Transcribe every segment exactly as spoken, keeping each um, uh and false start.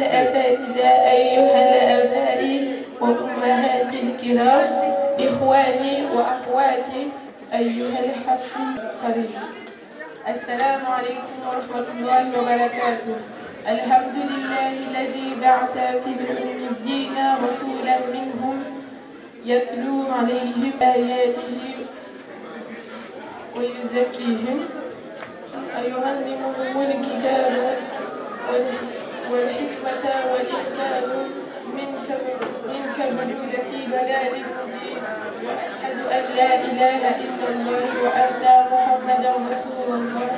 الأساتذة، أيها الآباء وأمهاتي الكرام، إخواني وأخواتي، أيها الحفل الكريم، السلام عليكم ورحمة الله وبركاته. الحمد لله الذي بعث في الأميين رسولا منهم يتلو عليهم آياته ويزكيهم ويعلمهم الكتاب والحكمة وإن كانوا من قبل لفي ضلال مبين، وأشهد أن لا إله إلا الله وأن محمدا رسول الله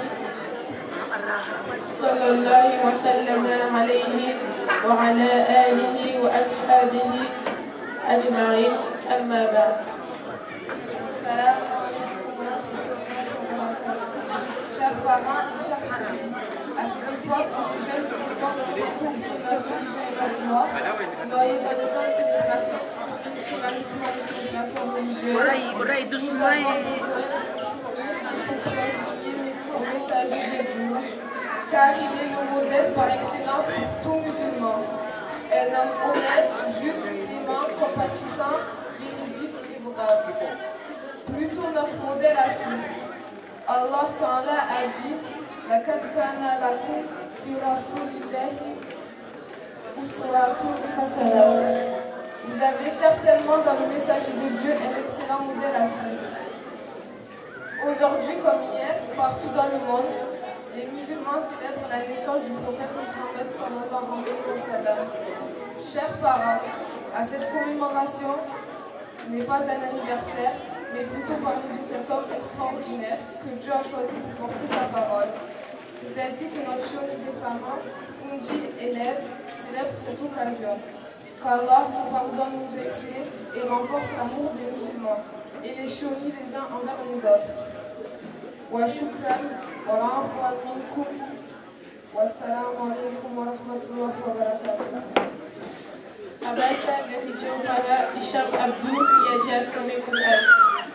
صلى الله وسلم عليه وعلى آله وأصحابه أجمعين. أما بعد. السلام عليكم ورحمة الله وبركاته. Chers parents et chers amis, à cette époque où les jeunes supportent bientôt de notre religion et notre gloire, nous organisons une célébration, une tyranniquement des célébrations religieuses. Nous avons besoin de choses liées au messager de Dieu, car il est le modèle par excellence pour tout musulman. Un homme honnête, juste, clément, compatissant, véridique et brave. Plutôt notre modèle à suivre. Allah Ta'ala a dit لَقَدْ كَانَ لَكُمْ فِي رَسُولِ اللَّهِ أُسْوَةٌ حَسَنَةٌ. Vous avez certainement dans le message de Dieu un excellent modèle à suivre. Aujourd'hui comme hier, partout dans le monde, les musulmans célèbrent la naissance du prophète Mohammed sallallahu alayhi wa sallam. Chers parents, à cette commémoration n'est pas un anniversaire, mais plutôt parler de cet homme extraordinaire que Dieu a choisi pour porter sa parole. C'est ainsi que notre chérif des parents, Fundi élève, célèbre cette occasion. Qu'Allah nous pardonne nos excès et renforce l'amour des musulmans et les chérit les uns envers les autres. Wa shukran wa afwan minkum wa assalamu alaikum wa rahmatullahi wa barakatuh. Abasa Gahijo para Ishaq Abdou Yaja Some Quran.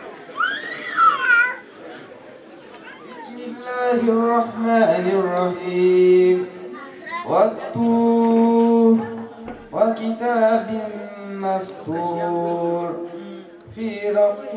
الله الرحمن الرحيم والطور وكتاب مسطور في رق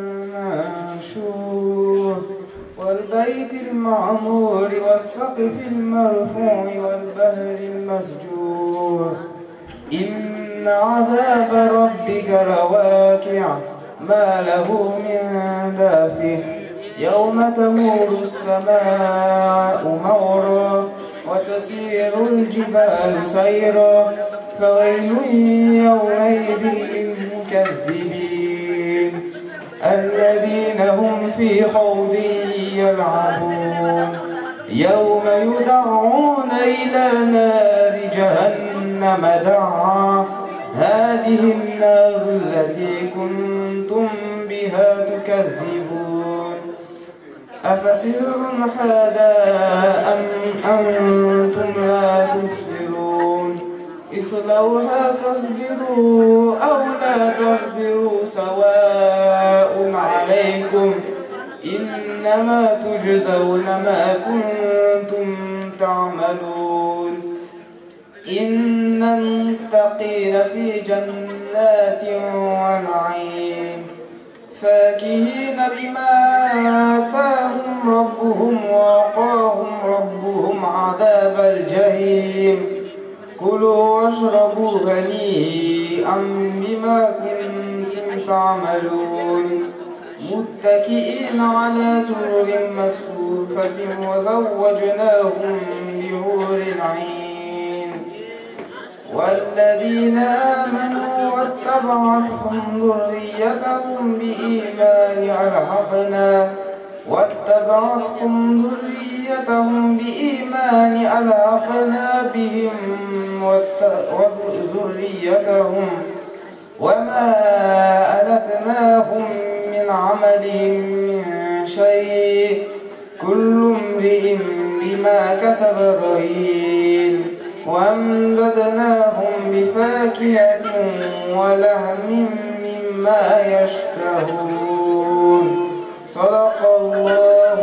منشور والبيت المعمور والسقف المرفوع والبحر المسجور إن عذاب ربك لواقع ما له من دافع يوم تمور السماء مورا وتسير الجبال سيرا فويل يومئذ للمكذبين الذين هم في خوض يلعبون يوم يدعون إلى نار جهنم دعا هذه النار التي كنتم بها تكذبون أفسحر هذا أم أنتم لا تبصرون اصلوها فاصبروا أو لا تصبروا سواء عليكم إنما تجزون ما كنتم تعملون إن المتقين في جنات ونعيم فاكهين بما آتاهم ربهم ووقاهم ربهم عذاب الجحيم كلوا واشربوا هنيئا بما كنتم تعملون متكئين على سرر مصفوفة وزوجناهم بحور عين والذين آمنوا واتبعتهم ذريتهم بإيمان ألحقنا واتبعتهم ذريتهم بإيمان ألحقنا بهم وذريتهم وما ألتناهم من عملهم من شيء كل امرئ بما كسب رهين وأمددناهم بفاكهة ولحم مما يشتهون صدق الله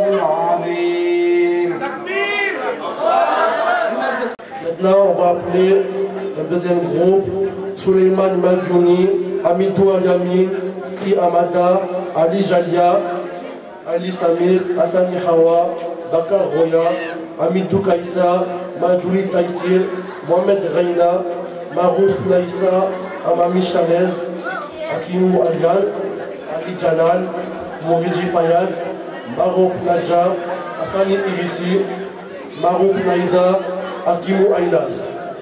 العظيم. Maintenant, on va appeler un deuxième groupe, Suleiman Madjouni, Amidou Aliamin, Si Amada, Ali Jalia, Ali Samir, Hassani Hawa, Bakar Roya, Amidou Kaïssa, Madjouli Taïsir, Mohamed Reina, Marouf Naïssa, Amami Chavez, Akimou Alian, Ali Jalal, Mouridi Fayad, Marouf Nadja, Hassani Irissi, Marouf Naïda, Akimou Aylan.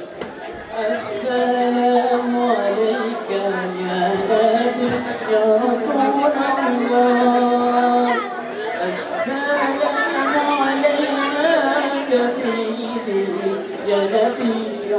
Assalamu alayka ya Nabi ya Rasulallah. Assalamu alayna ya Nabi ya Nabi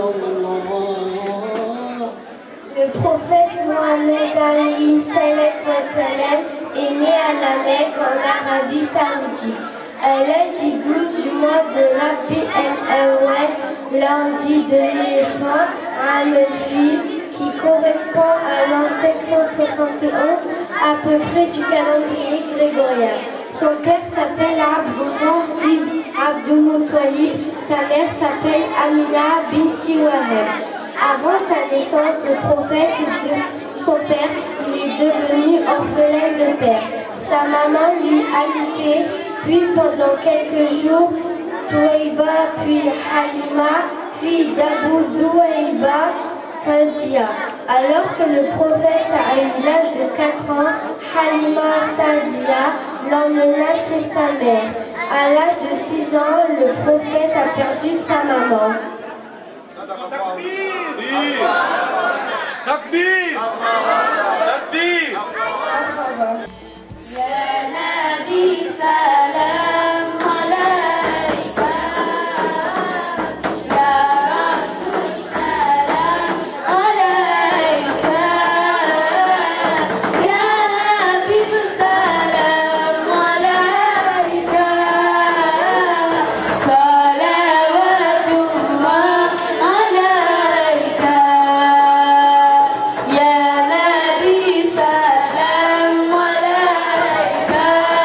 Allah. Le prophète Mohammed alayhi salatu wa salam est né à la Mecque en Arabie Saoudite. Un lundi douze du mois de Rabi el-Awwal, lundi de l'éléphant, Amelfi, qui correspond à l'an sept cent soixante et onze à peu près du calendrier grégorien. Son père s'appelle Abdullah ibn Abdul Muttalib, sa mère s'appelle Amina binti Wahab. Avant sa naissance, le prophète de son père, il est devenu orphelin de père. Sa maman lui allaitait, puis pendant quelques jours, Touaïba, puis Halima, fille d'Abu Zouaïba, Sadia. Alors que le prophète a eu l'âge de quatre ans, Halima Sadia l'emmena chez sa mère. À l'âge de six ans, le prophète a perdu sa maman. Takbir! Takbir! Ya Nabi salam alayka, Ya Rasul salam alayka, Ya Habib salam alayka, salawatullah alayka, Ya Nabi salam alayka.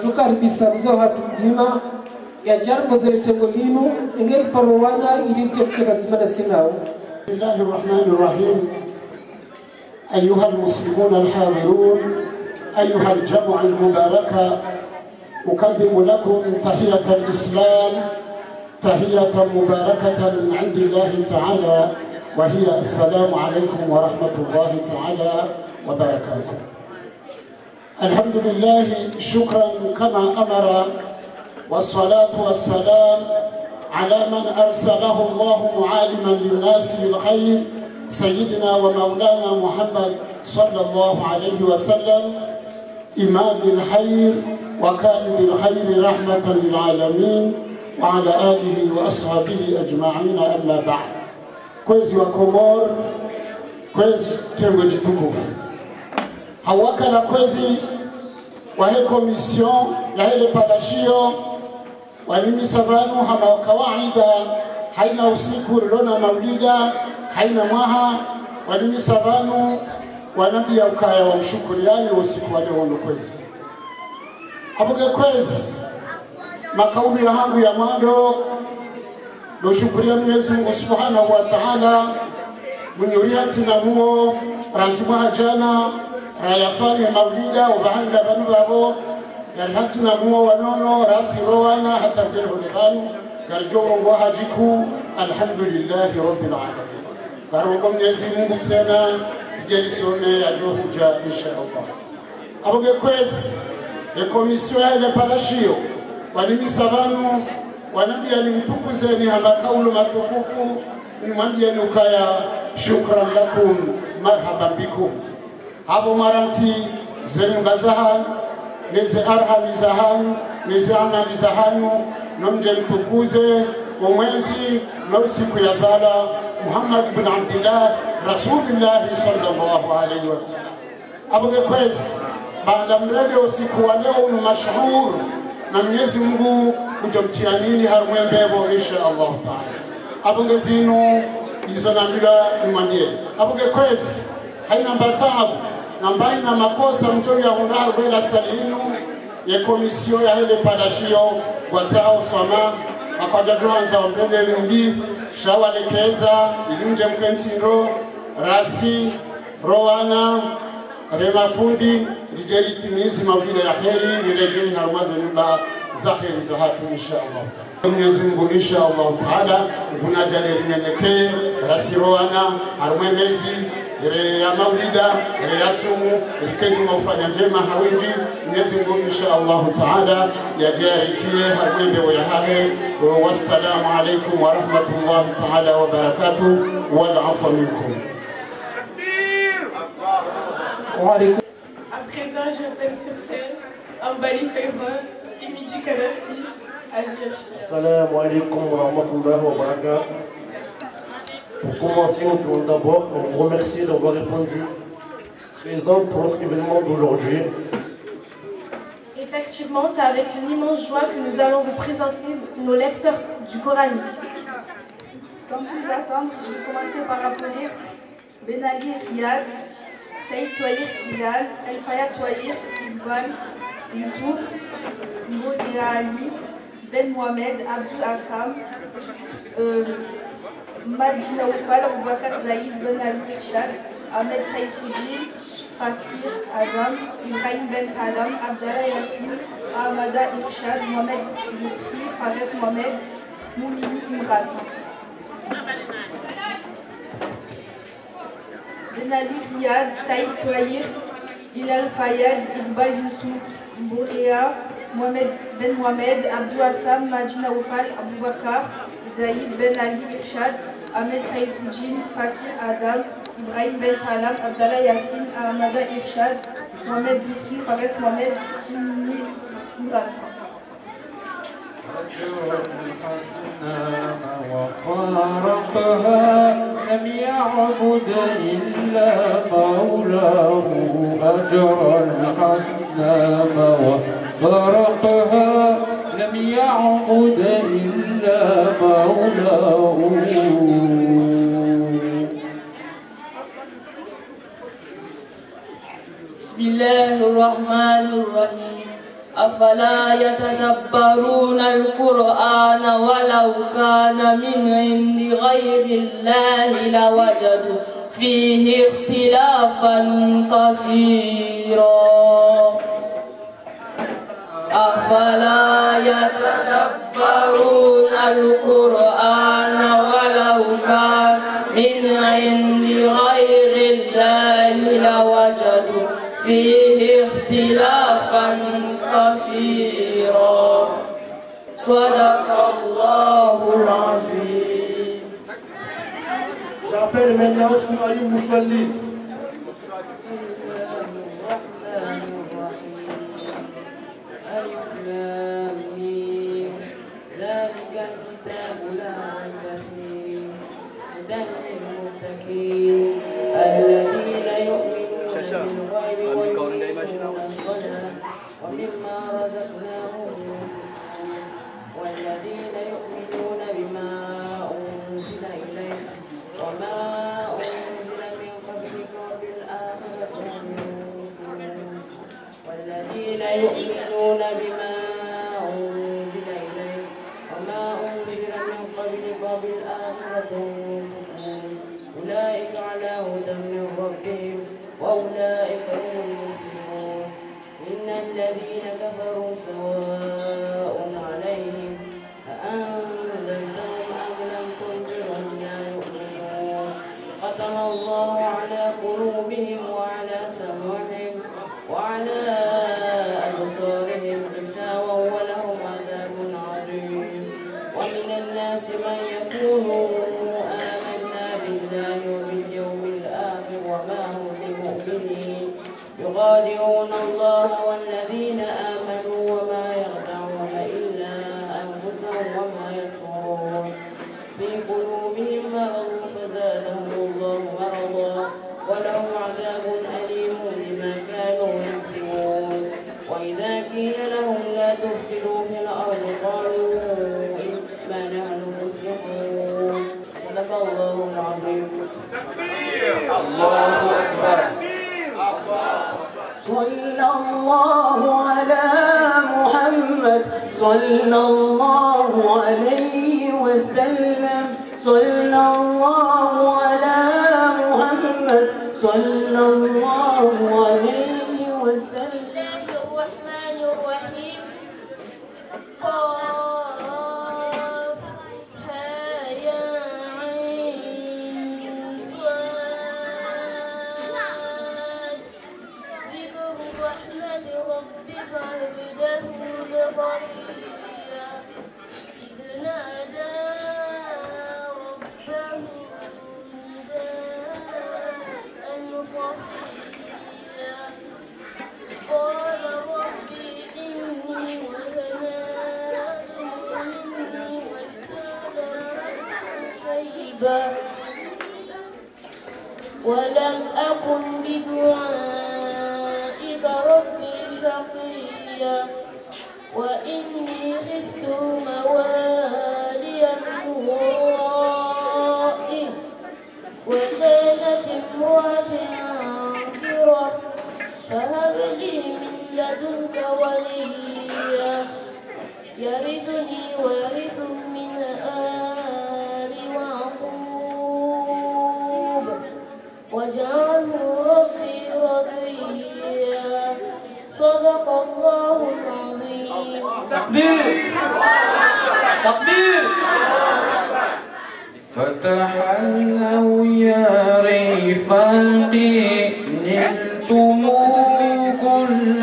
tukaribisa mzao hatu mzima ya jarmo zile tengo linu ingeri parowana ili chekcheka nzima na sinao. Bismillahirrahmanirrahim. أيها المسلمون الحاضرون أيها الجمع المباركة أقدم لكم تحية الإسلام تحية مباركة من عند الله تعالى وهي السلام عليكم ورحمة الله تعالى وبركاته. الحمد لله شكرا كما أمر والصلاة والسلام على من أرسله الله معالما للناس بالخير سيدنا ومولانا محمد صلى الله عليه وسلم إمام الخير وكائد الخير رحمة للعالمين وعلى آله وأصحابه أجمعين أما بعد. كويزي وكومور كويزي تنوجي تكوف هواكا كويزي وهي كوميسيون يهي لبالاشيو ونمي سبانو هما وكواعدا حين usiku لنا مولدا haina mwaha walimi sabanu wanabia ukaya wa mshukuriani usiku wa leo ndo kwezi abuge kwezi makauli ya hangu ya mando do shukuria Mwenyezi Mungu Subhanahu wa Ta'ala munyuriati na muo ranzima jana rayafani maulida ubahanda banu babo yarihati na muo wanono rasi rowana hata jero nebanu garjoro ngo hajiku alhamdulillahi rabbil alamin. Karongo Mwenyezi Mungu tena ijelisome ya johuja inshallah. Aboge kwezi e komisio ya ile palashio wanimi sabanu wanambia ni mtukuze ni hamakaulu matukufu ni mwambia ni ukaya shukran lakum marhaban bikum. Habo maranti zenyu bazahan neze arhami zahan neze amali zahanu nomje mtukuze umwezi na usiku ya zala Muhammad ibn Abdullah Rasulullah sallallahu alayhi wasallam. Abuge kwezi baada mrede usiku wa leo ni mashhur na Mwenyezi Mungu kujomtia nini harumwembebo insha Allah taala. Abuge zinu hizo nambila nimwambie abuge kwezi haina mbatabu na mbai na makosa mjoni ya hundar bela salinu ya komisio ya hele padashio watao sama akajajua anza mrede nimbi shawalekeza ilimje mkensindo rasi rowana remafundi rijelitimizi maulida ya heri rilejei harumaze nyumba za heri za hatu inshallah. Mwenyezi Mungu inshallah taala ngunajalie rinyenyekee rasi rowana harumemezi ire ya maulida ire ya tsumu rikeni maufanya njema hawinji Mwenyezi Mungu inshallah taala yajarikie harumembe wa yahahe. Wassalamu alaykum wa rahmatullahi taala wa barakatuh wal afwa minkum. À présent, j'appelle sur scène Ambali Fayroz et Midi Kadhafi à l'I H P. Assalamu alaikum wa rahmatullahi wa barakatuh. Pour commencer, nous voulons d'abord vous remercier d'avoir répondu présent pour notre événement d'aujourd'hui. Effectivement, c'est avec une immense joie que nous allons vous présenter nos lecteurs du Coranique. Sans plus attendre, je vais commencer par appeler Ben Ali Riyad, Saïd Touahir Bilal, El Fayad Touahir, Iqbal, Youssouf, Mouria Ali, Ben Mohamed, Abdou Assam, euh, Madjina Oufal, Aboubakar Zaïd, Ben Ali Irshad, Ahmed Saïfoudine, Fakir Adam, Ibrahim Ben Salam, Abdallah Yassine, Ahmada Irshad, Mohamed Yousri, Fares Mohamed, Moumini Imran. Ben Ali Riyad, Saïd Touahir, Hilal Fayad, Iqbal Youssouf, Mouria, Mohamed Ben Mohamed, Abdou Assam, Madjina Oufal, Aboubakar Zaïd, Ben Ali Irshad, Ahmed Saïfoudine, Fakir Adam, Ibrahim Ben Salam, Abdallah Yassine, Ahmada Irshad, Mohamed Yousri, Fares Mohamed, Moumini Imran. وفارقها لم يعبد إلا مولاه أجر الحسنام وفارقها لم يعبد إلا مولاه. بسم الله الرحمن الرحيم. أفلا يتدبرون القرآن ولو كان من عند غير الله لوجدوا فيه اختلافا كثيرا أفلا يتدبرون القرآن ولو كان من عند غير الله لوجدوا فيه اختلافا كثيرا صدق الله العظيم. J'appelle maintenant Chouaïm Moussalli. الذين يؤمنون بالغيب ويقيمون الصلاة ومما رزقناهم ينفقون والذين يؤمنون بما أنزل إليك وما أنزل من قبلك وبالآخرة هم يوقنون والذين يؤمنون بما أنزل إليك وما أنزل من قبلك وبالآخرة هم يوقنون أولئك على هدى من ربهم وأولئك هم المفلحون إن الذين كفروا سواء عليهم أأنذرتهم أم لم تنذرهم لا يؤمنون ختم الله على قلوبهم وعلى سمعهم وعلى أبصارهم غشاوة ولهم عذاب عظيم ومن الناس من يقول بالله وباليوم الآخر وما هم بمؤمنين يخادعون الله والذين آمنوا وما يخدعون إلا أنفسهم وما يشعرون في قلوبهم مرض فزادهم الله مرضا ولهم عذاب أليم بما كانوا يكذبون وإذا قيل لهم لا تفسدوا في الأرض قالوا إنما نحن مصلحون صدق الله العظيم. الله أكبر. صلى الله على محمد صلى الله عليه وسلم صلى الله على محمد صلى الله عليه وسلم. الرحمن الرحيم قاف ها يا عين صاد ذكر رحمة ربك عبده زكريا إذ نادى ربه نداء خفيا قال رب إني وهنا مني واشتد شيبا ولم أكن بدعائك ربي شقيا وإني خفت موالي من ورائي وكانت امرأتي عاقرة فهب لي من لدنك وليا يرثني ويرث من آل يعقوب واجعله ربي رضيا صدق الله العظيم. تكبير تكبير. فتحنه يا رفاقي نلتم كل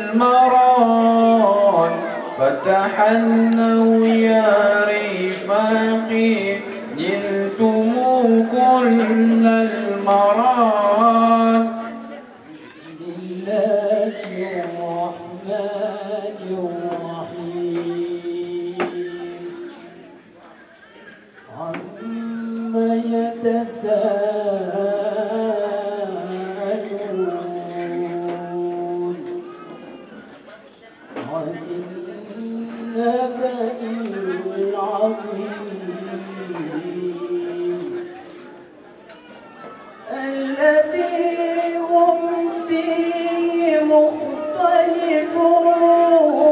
المراد فتحنه يا رفاقي نلتم كل المراد. بسم الله الرحمن الرحيم عما يتساءلون عن النبأ العظيم الذي هم فيه مختلفون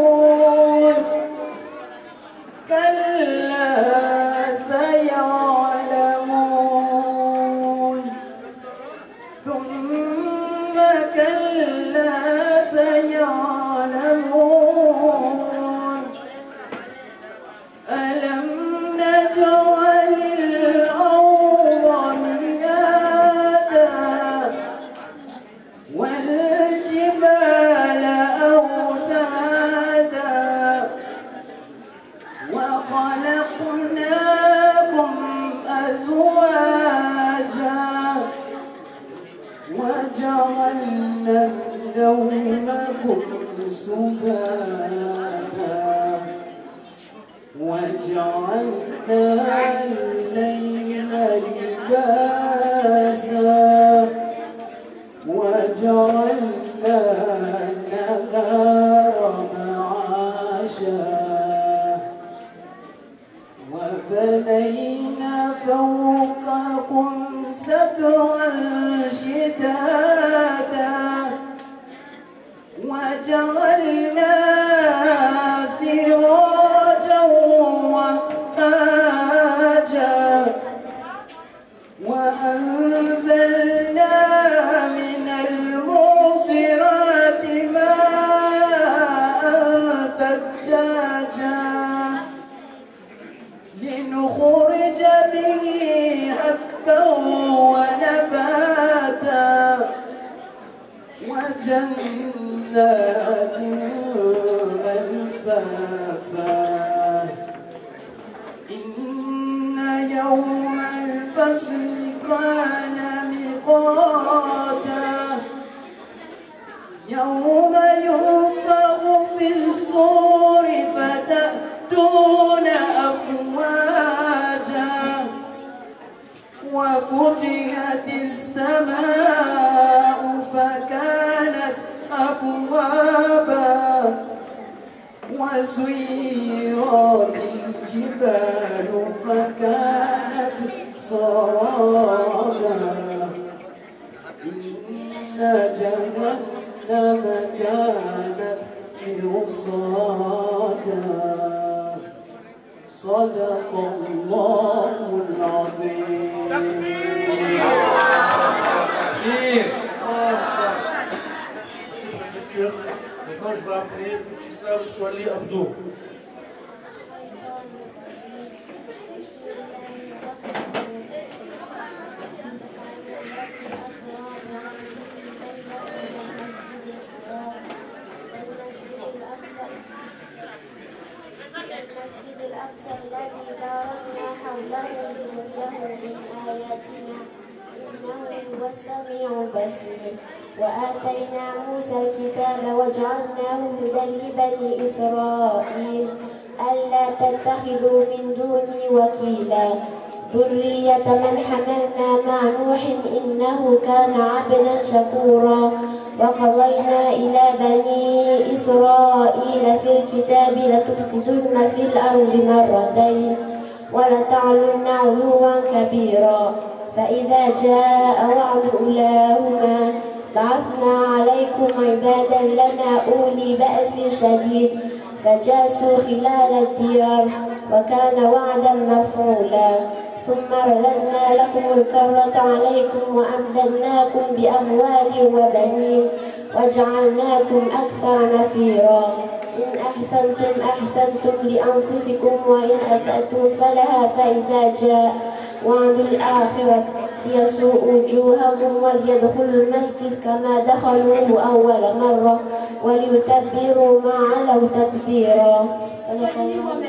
كلا سيعلمون ثم كلا سيعلمون ألم نجعل الأرض مهادا والجبال أوتادا وخلقناكم أزواجا وجعلنا نومكم سباتا وجعلنا الليل لباسا وجعلنا النهار معاشا وبنينا فوقكم سبعا شدادا وجعلنا سراجا وهاجا وأنزلنا من المعصرات ماء ثجاجا لنخرج به حبا ونباتا وجنات ألفافا إن يوم الفصل كان ميقاتا يوم ينفخ في الصور فتأتون أفواجا وفتحت السماء فكانت أبوابا وسيرت الجبال فكانت سرابا إن جهنم كانت مرصادا صدق الله العظيم. Maintenant, je vais appeler Kissam Swali Abdou. المسجد الأقصى الذي باركنا حوله لنريه من آياتنا إنه هو السميع البصير وآتينا موسى الكتاب وجعلناه هدى لبني إسرائيل ألا تتخذوا من دوني وكيلا ذرية من حملنا مع نوح إنه كان عبدا شكورا وقضينا إلى بني إسرائيل في الكتاب لتفسدن في الأرض مرتين ولتعلن علوا كبيرا فإذا جاء وعد أولاهما بعثنا عليكم عبادا لنا أولي بأس شديد فجاسوا خلال الديار وكان وعدا مفعولا ثم رددنا لكم الكرة عليكم وأمددناكم بأموال وبنين وجعلناكم أكثر نفيرا إن أحسنتم أحسنتم لأنفسكم وإن أسأتم فلها فإذا جاء وعد الآخرة ليسوء وجوهكم وليدخلوا المسجد كما دخلوه أول مرة وليتبروا ما علوا تتبيرا. صدق الله.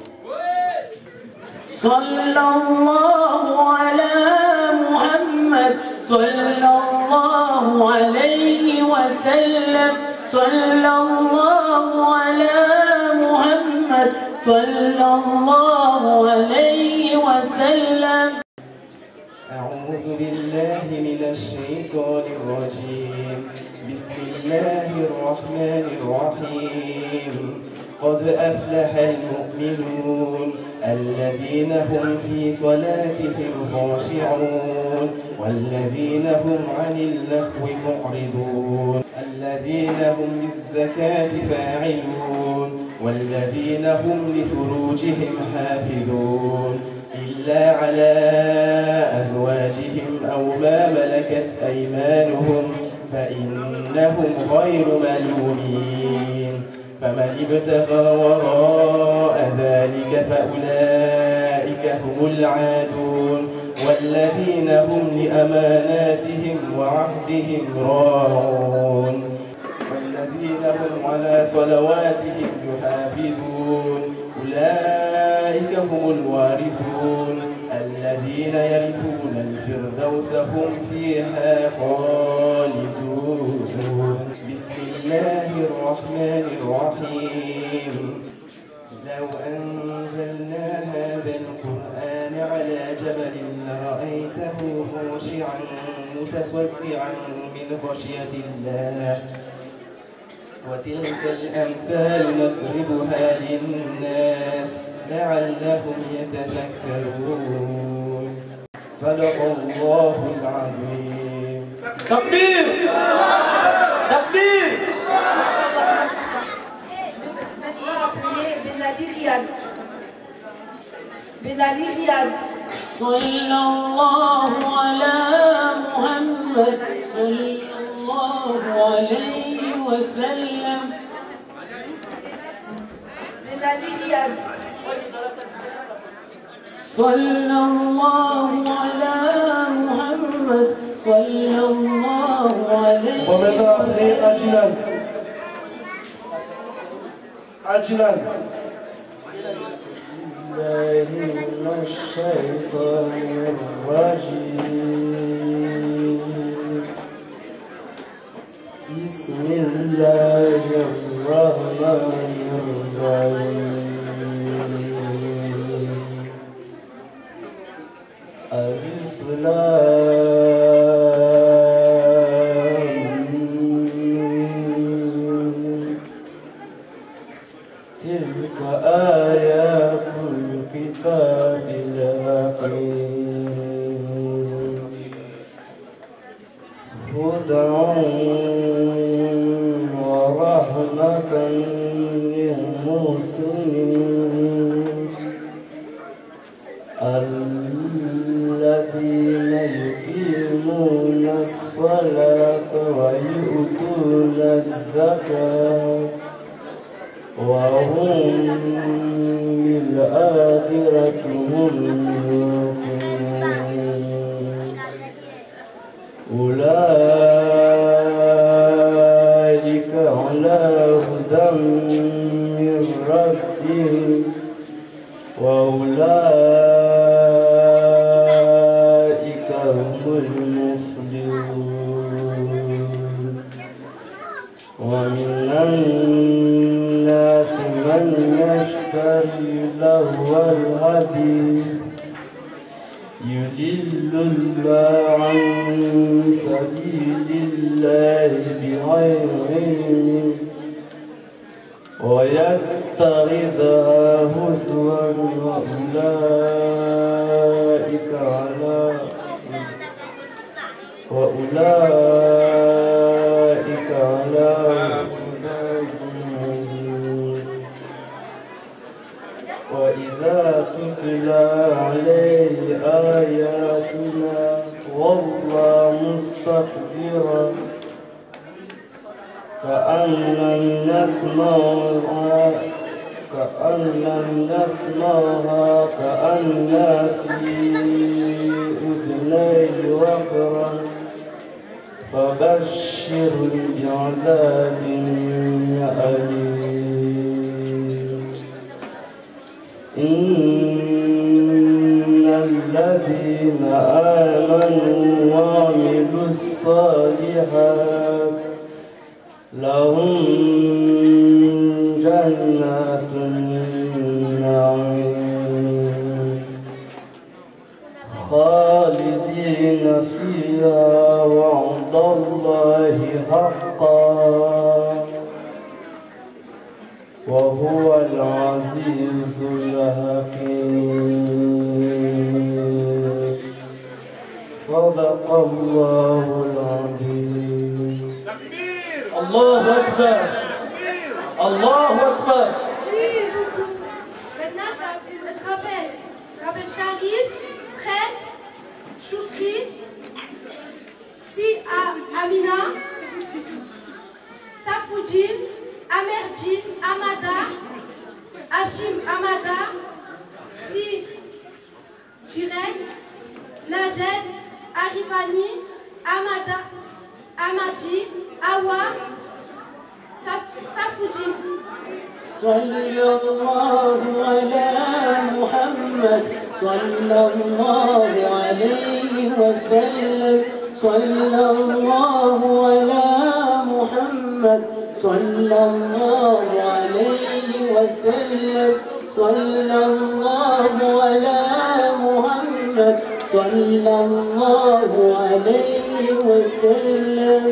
صلى الله على محمد صلى الله عليه وسلم صلى الله على محمد صلى الله عليه وسلم. أعوذ بالله من الشيطان الرجيم بسم الله الرحمن الرحيم قد أفلح المؤمنون الذين هم في صلاتهم خاشعون والذين هم عن اللغو معرضون الذين هم للزكاة فاعلون والذين هم لفروجهم حافظون إلا على أزواجهم أو ما ملكت أيمانهم فإنهم غير ملومين فمن ابتغى وراء ذلك فأولئك هم العادون والذين هم لأماناتهم وعهدهم راعون والذين هم على صلواتهم يحافظون أولئك هم الوارثون الذين يرثون الفردوس هم فيها خالدون بسم الله الرحمن الرحيم لو أنزلنا هذا القرآن على جبل لرأيته خاشعا متصدعا من خشية الله وتلك الأمثال نضربها للناس لعلهم يتفكرون صدق الله العظيم. تكبير تكبير. Maintenant, appuyez Benali Riyad. Benali Riyad. صلى الله على محمد صلى الله عليه وسلم. Benali Riyad. صلى الله على محمد صلى الله عليه وسلم. عجلا عجلا بالله من الشيطان الرجيم بسم الله الرحمن الرحيم ألف لام ميم تلك آيات الكتاب الحكيم هدى ورحمة للمحسنين الذين يقيمون الصلاة ويؤتون الزكاة وهم بالآخرة هم يوقنون أولئك على هدى من ربهم وأولئك هم المفلحون ومن الناس من يشتري لهو الحديث يضل الله عن سبيل الله بغير علم ويتخذها هزوا وأولئك على وأولئك على وإذا تتلى عليه آياتنا والله مستكبرا كأن لم نسمعها كأن لم نسمعها كأن في أذني وقرا فبشر بعذاب أليم إن الذين آمنوا وعملوا الصالحات لهم جنات النعيم خالدين فيها وعد الله حقا وهو العزيز الحكيم صدق الله العظيم. الله أكبر الله أكبر Amani, Amada, Amadi, Awa, Safuji. Sallallahu ala Muhammad, sallallahu alayhi wa sallam, sallallahu ala Muhammad, sallallahu alayhi wa sallam, sallallahu ala Muhammad, sallallahu alayhi wa sallam.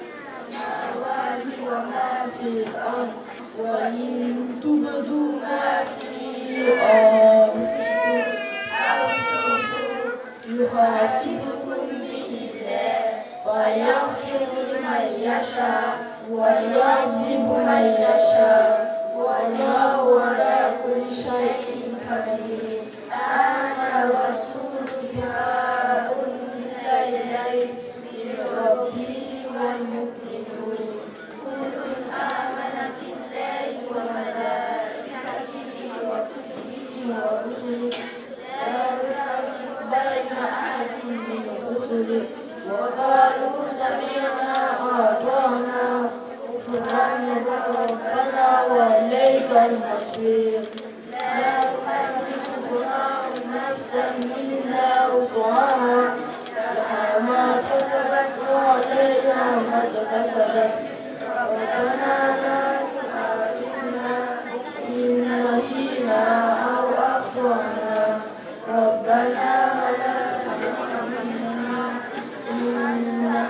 وإن تبدوا ما في أنفسكم أو تخفوه يحاسبكم به الله فيغفر لمن يشاء ويعذب من يشاء والله على كل شيء قدير. آمن الرسول بما أنزل إليه من ربه والمؤمنون كل آمن بالله وملائكته وكتبه ورسله لا نفرق بين أحد من رسله وقالوا سمعنا وأطعنا غفرانك ربنا وإليك المصير. لا يكلف الله نفسا إلا وسعها لها ما كسبت وعليها ما اكتسبت ربنا لا تؤاخذنا إن نسينا أو أخطأنا ربنا ولا تحملنا إنك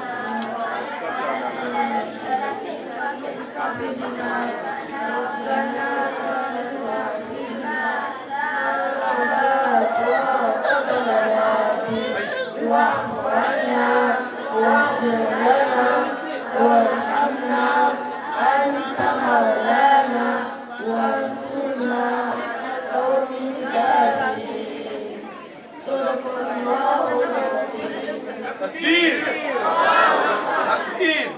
ربنا لا تؤاخذنا ولا طاقة لنا به واعف عنا واغفر لنا وارحمنا أنت مولانا وانصرنا قوم الكافرين. صدق الله العظيم. تكبير تكبير.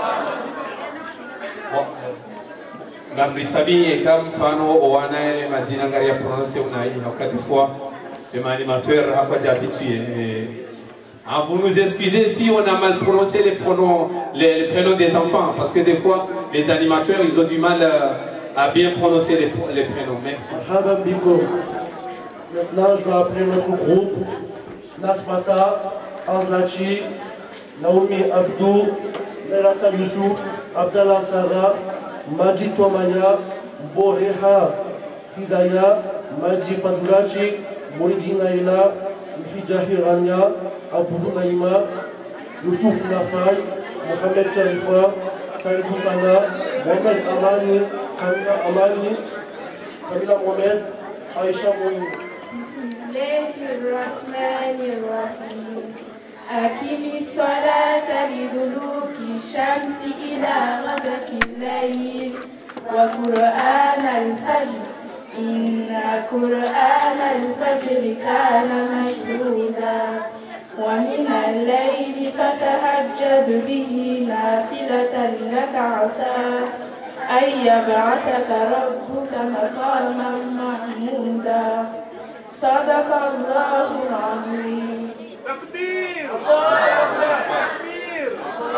Namrisabi kam fano owana madina ngaria prononcer unai wakati fois le animateur a pas habitué. Ah, vous nous excusez si on a mal prononcé les pronoms, les, les prénoms des enfants, parce que des fois, les animateurs, ils ont du mal à, à bien prononcer les, les prénoms. Merci. Maintenant, je vais appeler notre groupe. Nasmata, Azlachi, Naomi Abdou, Melata Youssouf, Abdallah Sarah, Maji Tomaya, Boreha Hidaya, Maji Fadulachi, Moridi Naila, Hijahi Rania, Abdou Naïma, Youssouf Nafay, Mohamed Charifa, Saïdou Sana, Mohamed Amani, Kamila Amani, Kamila Mohamed, Aïcha Moïne. Bismillahirrahmanirrahim. Akimi salata liduluki shamsi ila ghazaki al-layl wa Qur'an al-fajr. Inna Qur'an al-fajr kana mashhuda. ومن الليل فتهجد به نافلة لك عسى أن يبعثك ربك مقاما محمودا. صدق الله العظيم. تكبير الله أكبر تكبير.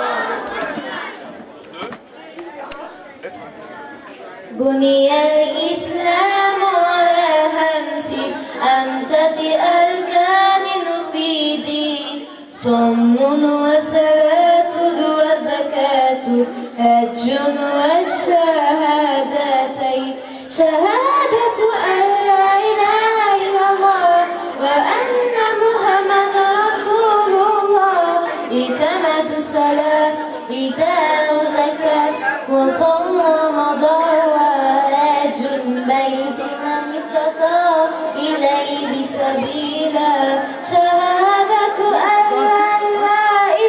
بني الإسلام على همس أمسة أركان في دين صم وصلاة وزكاة حج والشهادتين شهادة أن لا إله إلا الله وأن محمد رسول الله إقامة الصلاة إيتاء زكاة وصوم رمضان وحج البيت من استطاع إليه سبيلا شهادة أن لا إله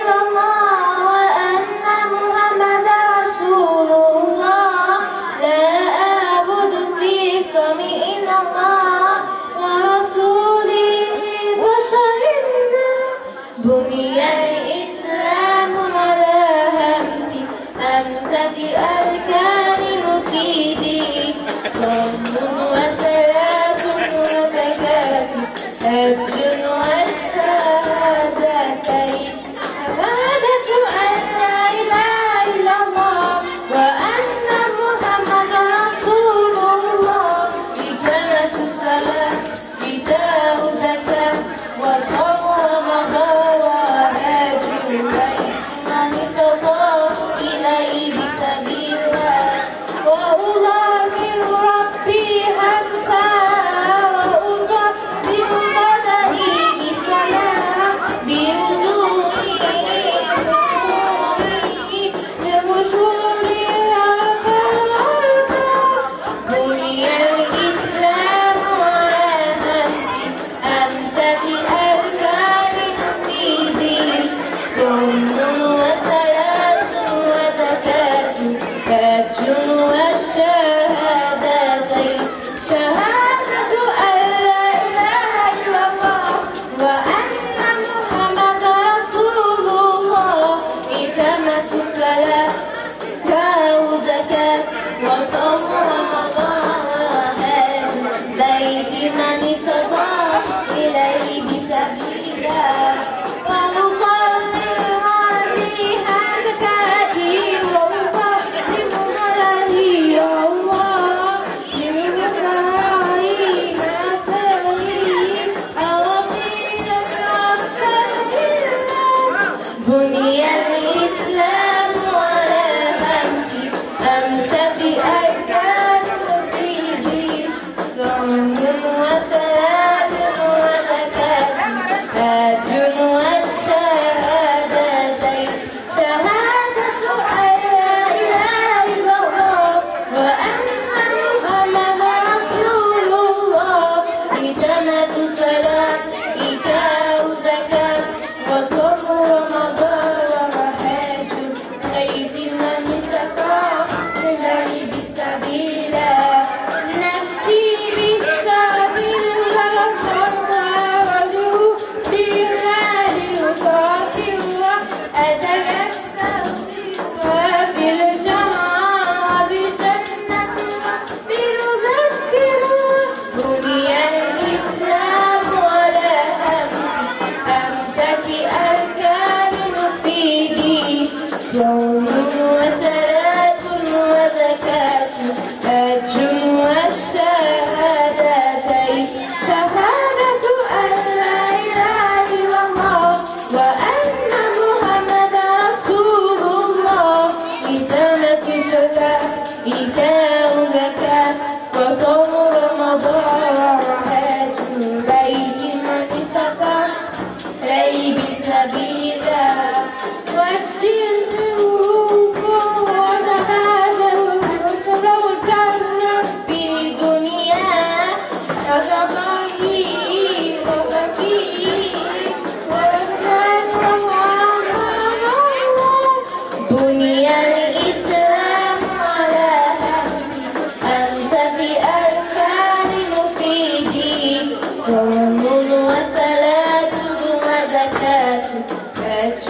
صوم وصلاة وزكاة حج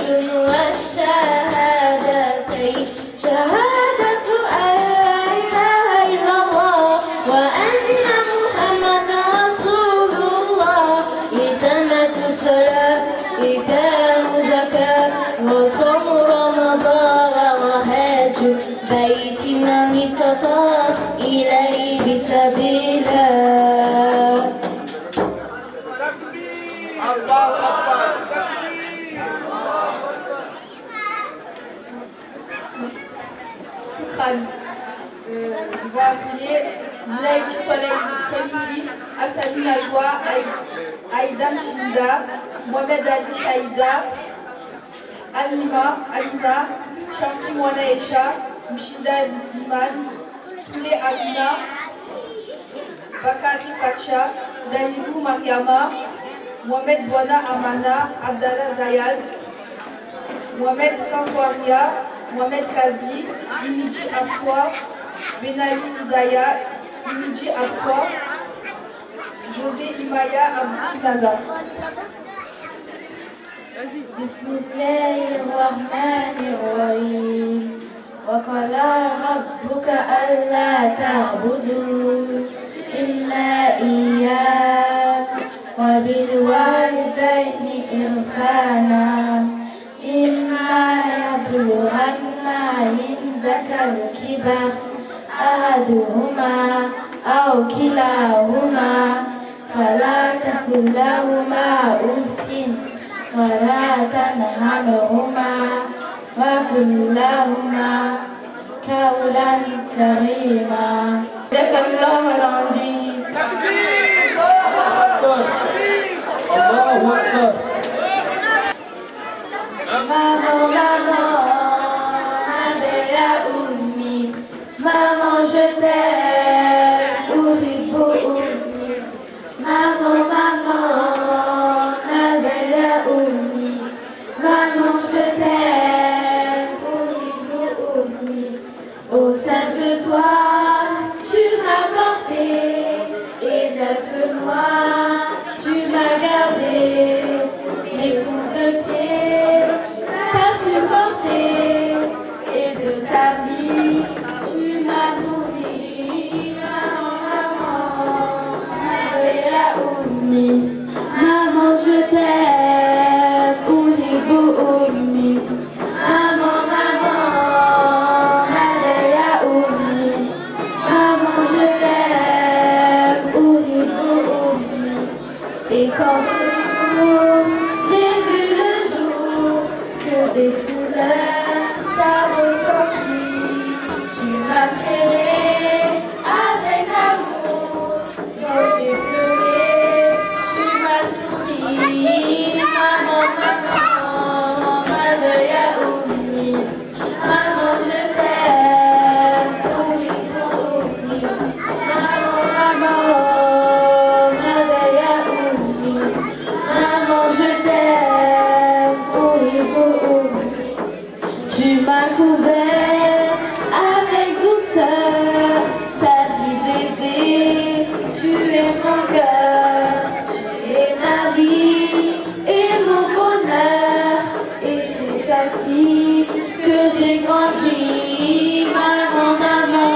والشهادتين شهادة أن لا إله إلا الله وأن محمدا رسول الله إقامة الصلاة إيتاء الزكاة وصوم رمضان وحج بيت من استطاع إليه سبيلا. Shukran. Euh, je vais appeler Zunaïd Solihi, Assani Najwa, Aïda Mshinda, Mohamed Ali Shaïda, Alima, Alina, Sharti Mwana Esha, Mshinda Iman, Soule Alina, Bakari Facha, Dalilou Mariama, Mohamed Bouana Amana, Abdallah Zayal, Mohamed Kanswaria, Mohamed Kazi, Imidji Afswa, Benali Hidaya, Imidji Afswa, José Imaya Aboukinaza. Bismillahirrahmanirrahim. وقال ربك ألا تعبدوا إلا إياه وبالوالدين إحسانا إما يبلغن عندك الكبر أحدهما أو كلاهما فلا تقل لهما أف ولا تنهرهما وقل لهما قولا كريما. صدق الله العظيم. الله أكبر. Maman, maman, Adéa Oumi, maman je t'aime, Oumi pour Oumi. Maman, maman, Adéa Oumi, maman je t'aime, Oumi pour Oumi. Au sein de toi, tu m'as porté, et neuf mois, tu m'as gardé, mes coups de pied. Supporté et de ta vie tu m'as nourri. Maman, maman, Adéa Oumi, maman je t'aime, Oumi pour Oumi. Maman, maman, Adéa Oumi, maman je t'aime, Oumi pour Oumi. Et quand le jour j'ai vu le jour des couleurs, t'as ressenti, tu m'as serré avec amour, quand j'ai pleuré, tu m'as souri. Maman, maman, Adéa Oumi, maman je t'aime, Oumi pour Oumi. Maman, maman, Adéa Oumi, maman je t'aime, Oumi pour Oumi. Tu m'as couvert avec douceur, t'as dit bébé, tu es mon cœur, tu es ma vie et mon bonheur, et c'est ainsi que j'ai grandi. Maman, maman,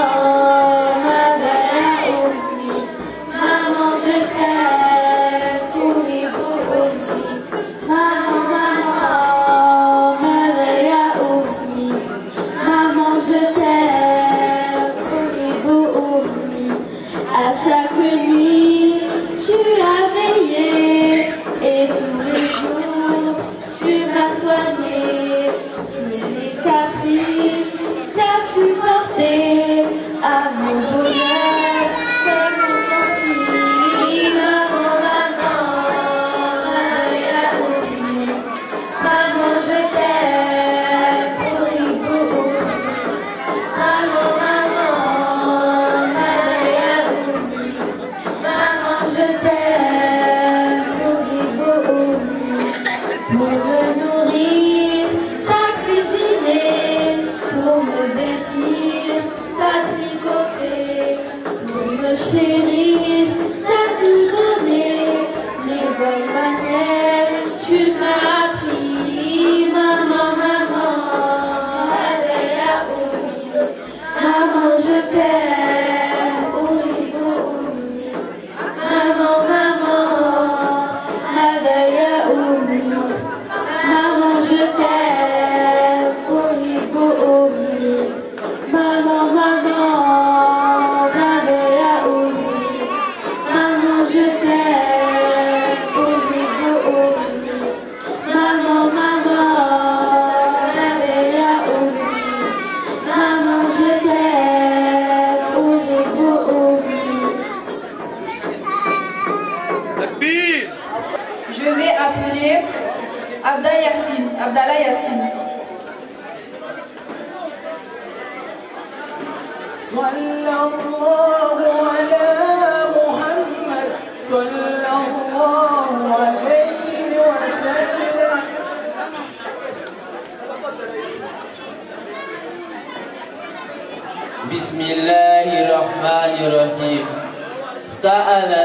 Adéa Oumi, maman je t'aime, Oumi pour Oumi. Maman, maman, Adéa Oumi, maman je t'aime, Oumi pour Oumi. À chaque nuit, tu as veillé et tous les jours, tu m'as soigné. Tous mes caprices, t'as supporté à mon bonheur, t'es consenti. Maman, maman, Adéa Oumi, maman je t'aime, Oumi pour Oumi. Maman, maman, Adéa Oumi, maman je t'aime, Oumi pour Oumi. Je vais appeler Abda Yassine, Abdallah Yassine. Sallallahu ala Muhammad, sallallahu alayhi wa sallam. Bismillahirrahmanirrahim. Sa'ala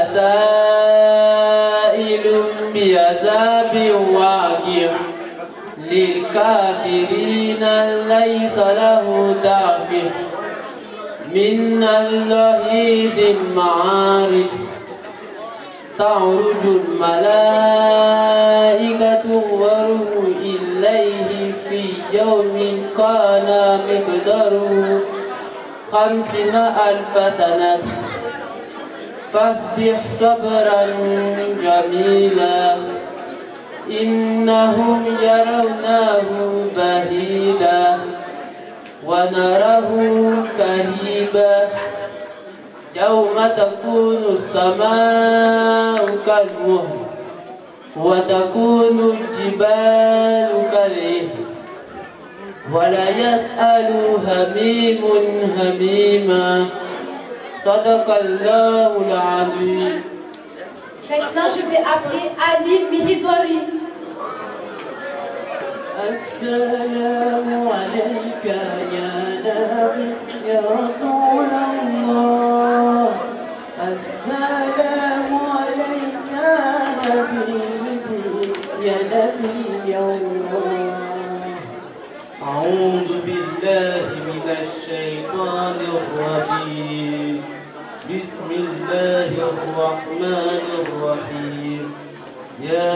sa'ilun bi'azabin waqi' lil kafirina laysa lahu dafi' min Allahi zim ma'arij ta'rujul malaikatu wa ruhu ilayhi fi yawmin kana miqdaruhu khamsina alfa sanat fasbih sabran jamila innahum yarawnahu bahida wa narahu kahiba yawma takunu as-samaa'u kalmuhl wa takunu al-jibalu kal'ihl ولا يسأل هميم هميما صدق الله العظيم. Maintenant, je vais appeler Ali Mihidwari. Assalamu alayka ya Nabi ya Rasulallah. Assalamu alayka Nabi ya Nabi ya Allah. أعوذ بالله من الشيطان الرجيم بسم الله الرحمن الرحيم يا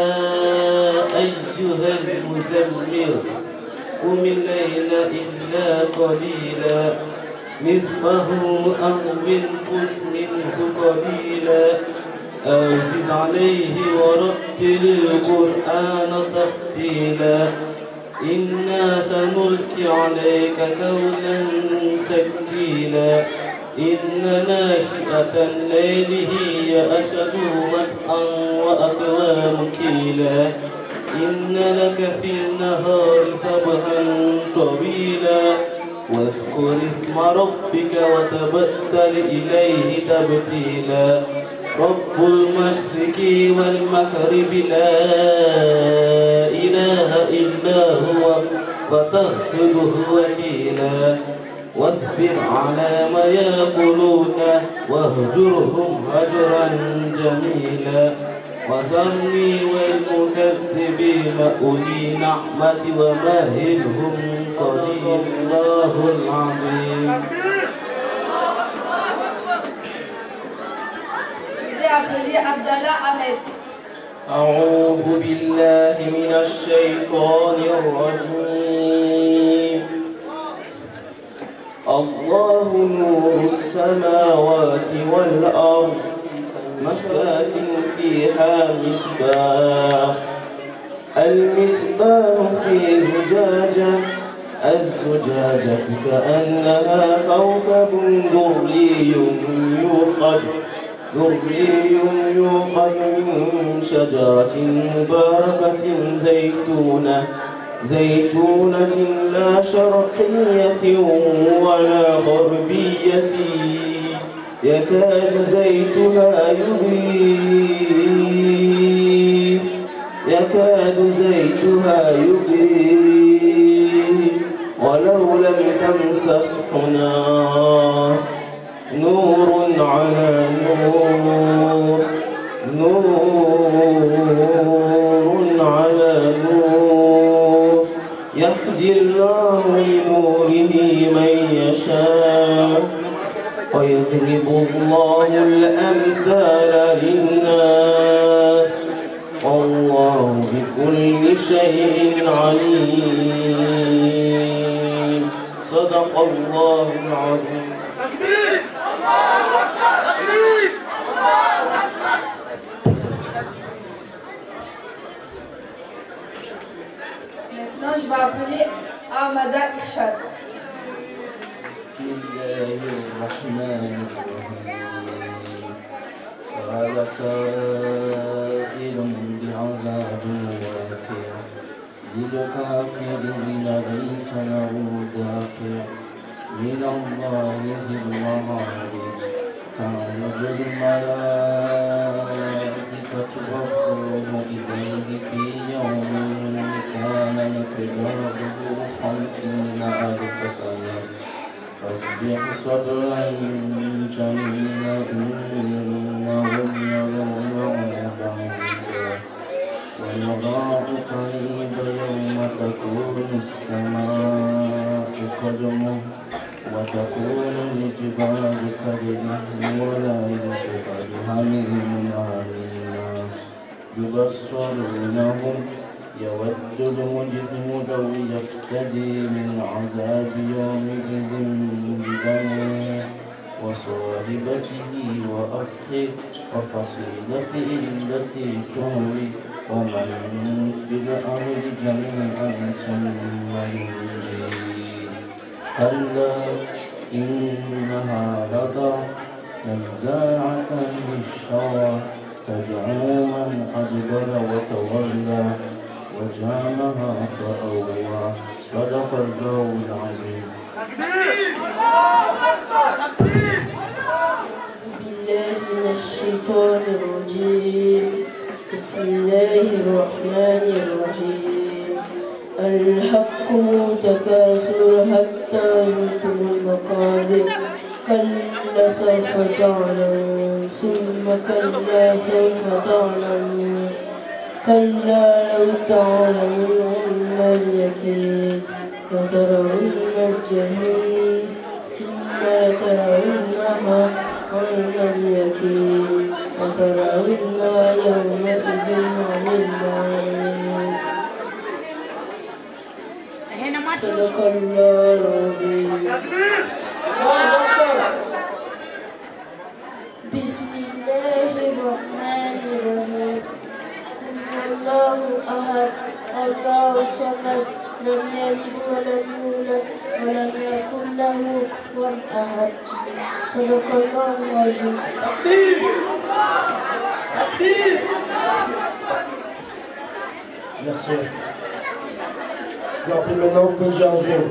أيها المزمل قم الليل إلا قليلا نصفه أو انقص منه قليلا أو زد عليه ورتل القرآن ترتيلا إنا سنلقي عليك قولا ثقيلا إن ناشئة الليل هي أشد وطئا وأقوام قيلا إن لك في النهار سبحا طويلا واذكر اسم ربك وتبتل إليه تبتيلا رب المشرق والمغرب لا إله إلا هو فاتخذه وكيلا واصبر على ما يقولون واهجرهم هجرا جميلا وذرني والمكذبين أولي نعمة ومهلهم قليلا الله العظيم. Appeler Abdallah Ahmed. أعوذ بالله من الشيطان الرجيم الله نور السماوات والأرض مشكاة فيها مصباح المصباح في زجاجة الزجاجة كأنها كوكب دري يوقد دري يوقد من شجرة مباركة زيتونة زيتونة لا شرقية ولا غربية يكاد زيتها يضيء يكاد زيتها يضيء ولو لم تمسسه نار نور على نور نور على نور يهدي الله لنوره من يشاء ويضرب الله الأمثال للناس والله بكل شيء عليم صدق الله العظيم. Maintenant, je vais appeler Ahmada Irshad. بسم الله الرحمن الرحيم صلاة سأل سائل بعذاب واقع للكافرين ليس له دافع من الله ذي المعارج تعرج الملائكة والروح إليه في يوم كان مقداره خمسين ألف سنة فاصبر صبرا جميلا إنهم يرونه بعيدا والله قريب يوم تكون السماء كالمهل وتكون الجبال كالعهن ولا يشبه حميم عليما يبصرونهم يود المجرم لو يفتدي من عذاب يومئذ ببنيه وصاحبته وأخيه وفصيلته التي تهوي ومن في الأرض جميعا ثم ينجيه كلا إنها لظى نزاعة للشوى تدعو من أدبر وتولى وجعلها فأوى صدق الله العظيم. بالله من الشيطان الرجيم بسم الله الرحمن الرحيم الحق تكاثر حتى زرتم المقابر كلا سوف تعلمون ثم كلا سوف تعلمون كلا لو تعلمون اليقين لترون الجحيم ثم لترونها عين اليقين لترونها يومئذ عن المعين صدق الله العظيم. بسم الله الرحمن الرحيم الله أحد الله الصمد لم يلد ولم يولد ولم يكن له كفوا أحد صدق الله العظيم. تكبير تكبير. Merci. Je rappelle maintenant Feu Jazim.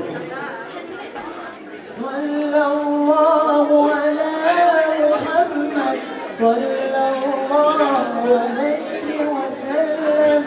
صلى الله على محمد صلى الله عليه وسلم.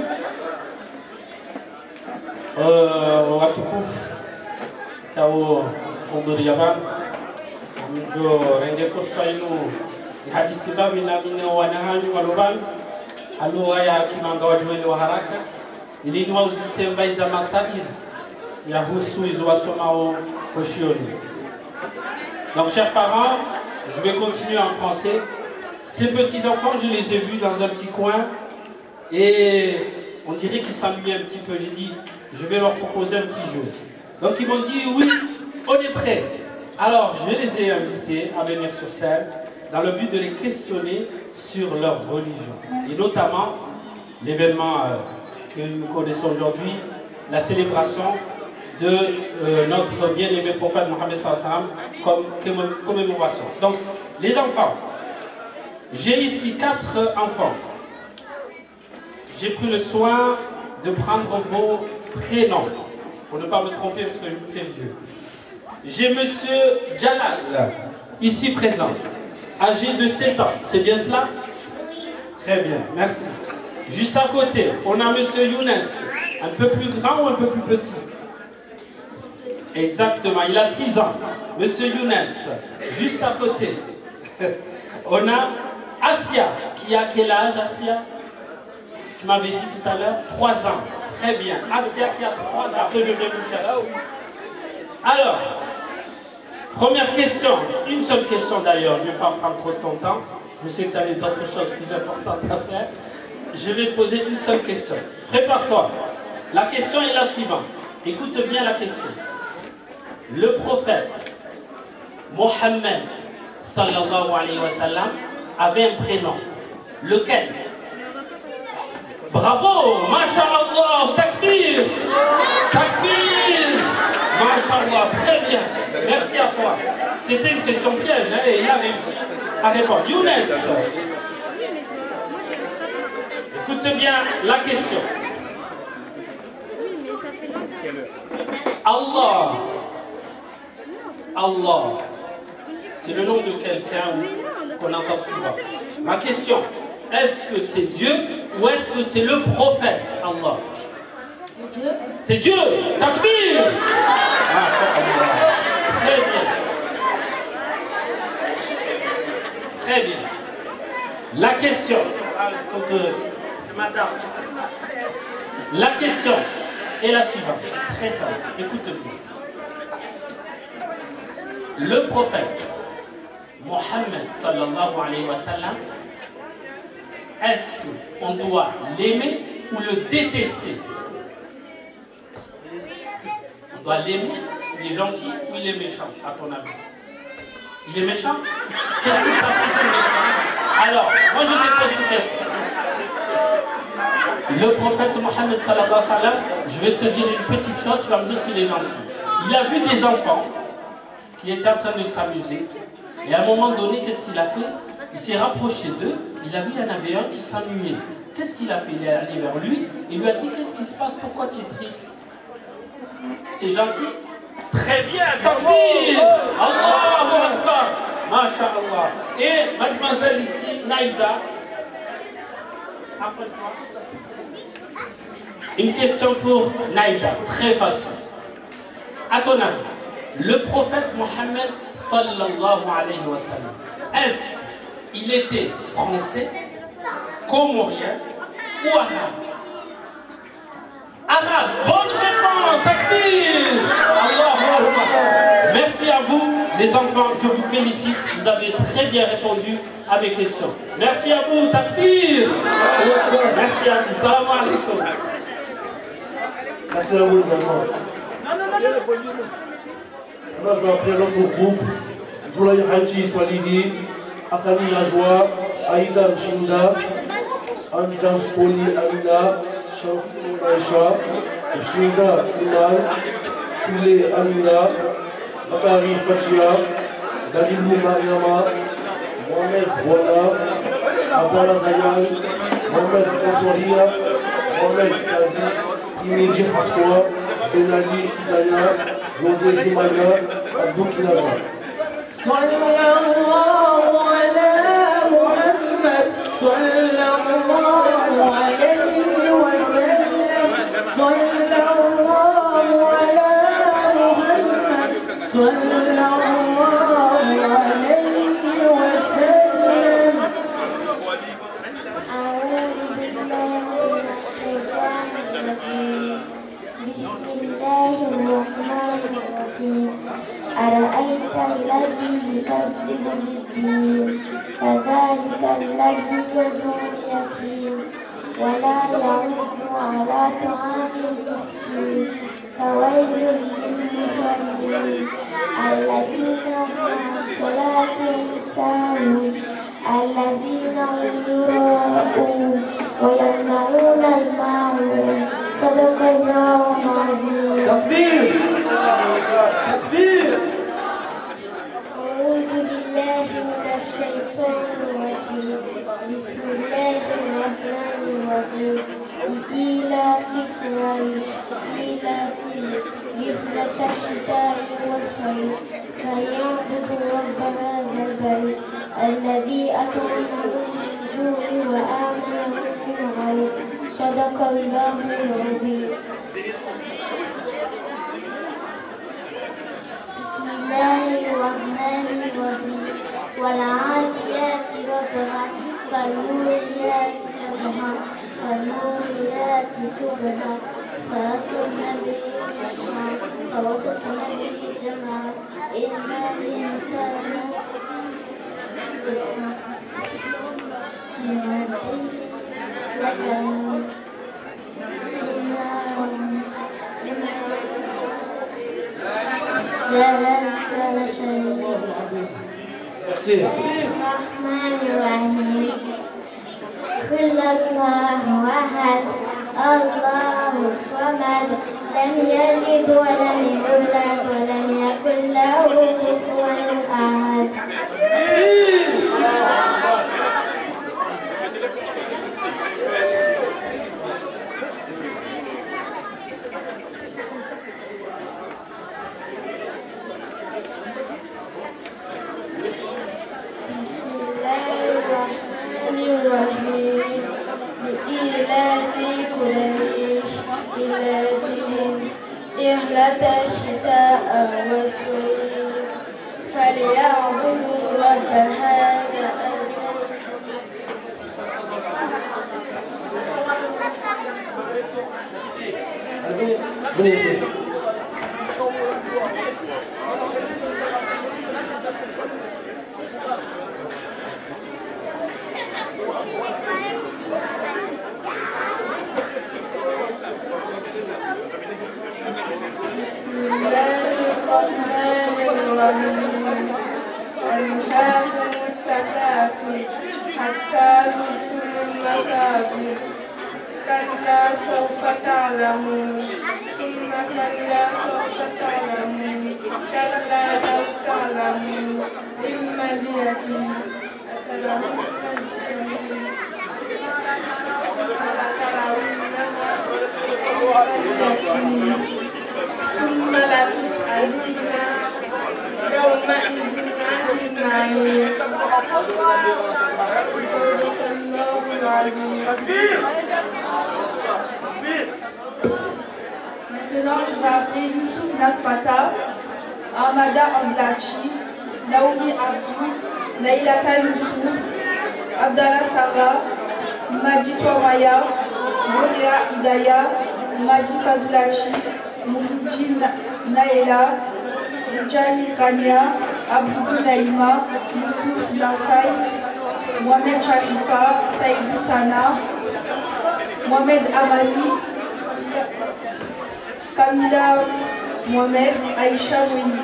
watukufu kao hudhuriaba mjo renge fursa inu hadithi babi na mine wanahani walubani halu haya kimanga wajueli wa haraka ili ni wauzise mbaiza masaili ya husu izo wasomao koshioni. Donc chers parents, je vais continuer en français. Ces petits enfants, je les ai vus dans un petit coin et on dirait qu'ils s'ennuient un petit peu. J'ai dit, je vais leur proposer un petit jeu. Donc ils m'ont dit, oui, on est prêts. Alors je les ai invités à venir sur scène dans le but de les questionner sur leur religion. Et notamment l'événement euh, que nous connaissons aujourd'hui, la célébration de euh, notre bien-aimé prophète Mohammed sallallahu alayhi wa sallam comme commémoration. Donc les enfants, j'ai ici quatre enfants. J'ai pris le soin de prendre vos prénoms, pour ne pas me tromper parce que je vous fais vieux. J'ai monsieur Jalal, ici présent, âgé de sept ans, c'est bien cela? Très bien, merci. Juste à côté, on a monsieur Younes, un peu plus grand ou un peu plus petit? Exactement, il a six ans. Monsieur Younes, juste à côté. On a Asia, qui a quel âge, Asia? Tu m'avais dit tout à l'heure, trois ans. Très bien. Asia qui a trois ans. Après, je vais vous chercher. Alors, première question. Une seule question d'ailleurs. Je ne vais pas prendre trop de ton temps. Je sais que tu avais d'autres choses plus importantes à faire. Je vais te poser une seule question. Prépare-toi. La question est la suivante. Écoute bien la question. Le prophète Mohammed sallallahu alayhi wa sallam avait un prénom. Lequel? Bravo, Masha'Allah, takbir, takbir, Masha'Allah, très bien, merci à toi. C'était une question piège, hein, et il a réussi à répondre. Younes, Écoutez bien la question. Allah. Allah. C'est le nom de quelqu'un qu'on entend souvent. Ma question, est-ce que c'est Dieu ou est-ce que c'est le prophète Allah? C'est Dieu. C'est Dieu. Takbir. Ah, très bien. Très bien. La question, ah, il faut que je m'adapte. La question est la suivante, très simple, écoutez bien. Le prophète Mohammed sallallahu alayhi wa sallam, est-ce qu'on doit l'aimer ou le détester? On doit l'aimer, il est gentil ou il est méchant, à ton avis? Il est méchant? Qu'est-ce qu'il t'a fait de méchant? Alors, moi je te pose une question. Le prophète Mohammed sallallahu alayhi wa sallam, je vais te dire une petite chose, tu vas me dire s'il est gentil. Il a vu des enfants qui étaient en train de s'amuser, et à un moment donné, qu'est-ce qu'il a fait? Il s'est rapproché d'eux, il a vu qu'il y en avait un qui s'ennuyait. Qu'est-ce qu'il a fait? Il est allé vers lui, il lui a dit, qu'est-ce qui se passe? Pourquoi tu es triste? C'est gentil? Très bien, takbir! Allahu Akbar! Masha'Allah. Et mademoiselle ici, Naïda, approche-toi. Une question pour Naïda, très facile. À ton avis, le prophète Mohammed sallallahu alayhi wa sallam, est-ce qu'il était français, comorien ou arabe? Arabe, bonne réponse, takbir! Allahu Akbar. Merci à vous, les enfants, je vous félicite, vous avez très bien répondu à mes questions. Merci à vous, takbir! Merci à vous, salam alaikum. Merci à vous, les enfants. Maintenant, je vais appeler l'autre groupe. Zoulaï Haji Swalihi, Hassani Najwa, Aïda Mchinda, Anjan Spoli Amina, Shamfitou Aïcha, Mchinda Iman, Soulé Amina, Bakari Fachia, Dalilou Mariama, Mohamed Wana, Abdallah Zayan, Mohamed Koswaria, Mohamed Kazi, Imedji Hassoua, Benali Zaya, José Jimaya, Abdou Kinaza. Sallallahu ala Muhammad, sallallahu alayhi wa sallam, sallallahu ala Muhammad, sallallahu alayhi wa sallam. أعوذ بالله من الشيطان الرجيم. بسم الله الرحمن الرحيم. أرأيت الذي يكذب بالدين فذلك الذي يدعو اليتيم ولا يعد على طعام المسكين فويل للمصلين الذين هم عن صلاتهم ساهون الذين هم يراءون ويمنعون الماعون صدق الله العظيم. تكبير تكبير. أعوذ بالله من الشيطان الرجيم. بسم الله الرحمن الرحيم. لإيلاف قريش إيلافهم رحلة الشتاء والصيف فليعبدوا رب هذا البيت الذي أطعمهم من جوع وآمنهم من خوف. صدق الله العظيم. بسم الله الرحمن الرحيم. والعاديات ضبحا فالموريات قدحا فالموريات صبحا فأثرن به نقعا فوسطن به جمعا إن الإنسان Merci. الرحمن الرحيم. كل الله أحد الله الصمد لم يلد ولم يولد ولم يكن له كفوا أحد. النملة شتاء وصيف فليعبدوا رب هذا البيت. بسم الله الرحمن الرحيم ألهاكم التكاثر حتى زرتم المقابر كلا سوف تعلمون ثم كلا سوف تعلمون كلا لو تعلمون علم اليقين لترون الجحيم ثم لتسألن يومئذ عن النعيم صدق الله العظيم. Maintenant, je vais appeler Youssouf Nasfata, Ahmada Anzlachi, Naomi Abdou, Nailata Youssouf, Abdallah Sarah, Maji Touamaya, Monia Idaya, Maji Fadoulachi, Mouridji Naila, Rijali Rania, Abdou Naïma, Youssouf Lankay, Mohamed Sharifa, Saïdou Sana, Mohamed Amali, Kamila Mohamed, Aïcha Mouni.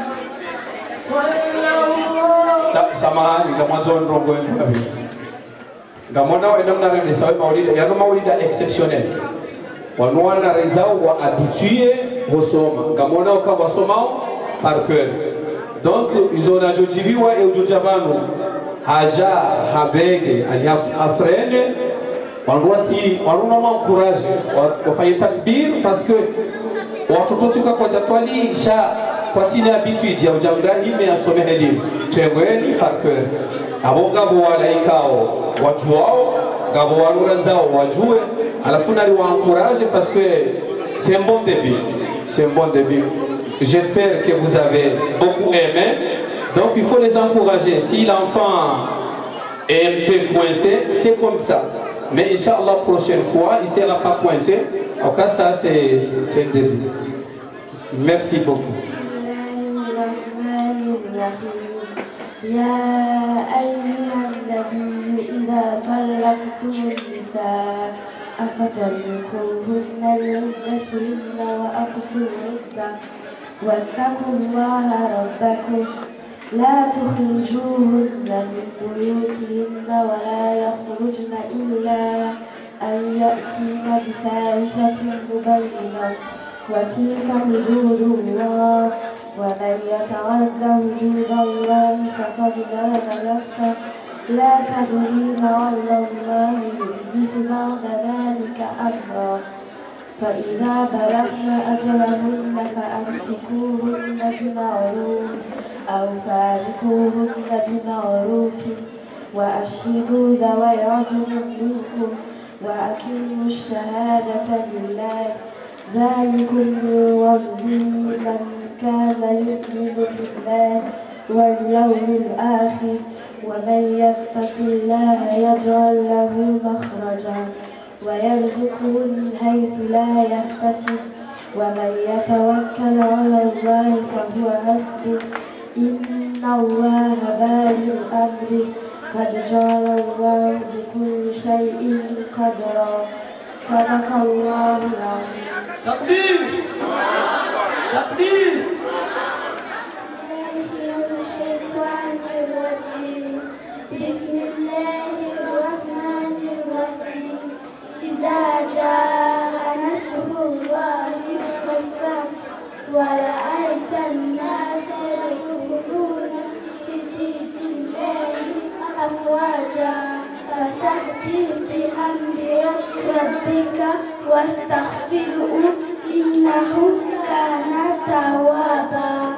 Samahani ngamwanzo ndongo yangu. Ngamona wa namna rende sawa maulida yano maulida exceptionnel. Wanwana renzao wa habitué wasoma. Ngamona waka wasomao par cœur. Donc ils ont ajojibiwa et ujojabano haja habege ali afrene wanwati wanuna ma encourage wafanye takbir parce que watoto tuka kwa jatwali sha kwa tina habitude ya ujamda hime asome elimu tengweni par cœur abo ngabo walaikao wajuao ngabo wanuranzao wajue alafu nali wa encourage parce que c'est un bon début c'est un bon début. J'espère que vous avez beaucoup aimé. Donc il faut les encourager. Si l'enfant est un peu coincé, c'est comme ça. Mais Inch'Allah, prochaine fois, il ne sera pas coincé. En cas, ça, c'est le début. Merci beaucoup. واتقوا الله ربكم لا تخرجوهن من بيوتهن ولا يخرجن إلا أن يأتين بفاحشة مبينة وتلك حدود الله ومن يتعد حدود الله فقد ظلم نفسه لا تدري لعل الله يحدث بعد ذلك أمرا فإذا بلغن أجلهن فأمسكوهن بمعروف أو فارقوهن بمعروف وأشهدوا ذوي عدل منكم وأقيموا الشهادة لله ذلكم يوعظ به من كان يؤمن بالله واليوم الآخر ومن يتق الله يجعل له مخرجا ويرزقه من حيث لا يحتسب ومن يتوكل على الله فهو حسبه إن الله بالغ أمره قد جعل الله بكل شيء قدرا صدق الله العظيم. تكبير تكبير. بسم الله الرحمن الرحيم إذا جاء نصر الله والفتح ورأيت الناس يدخلون في دين الله أفواجا فسبح بحمد ربك واستغفره إنه كان توابا.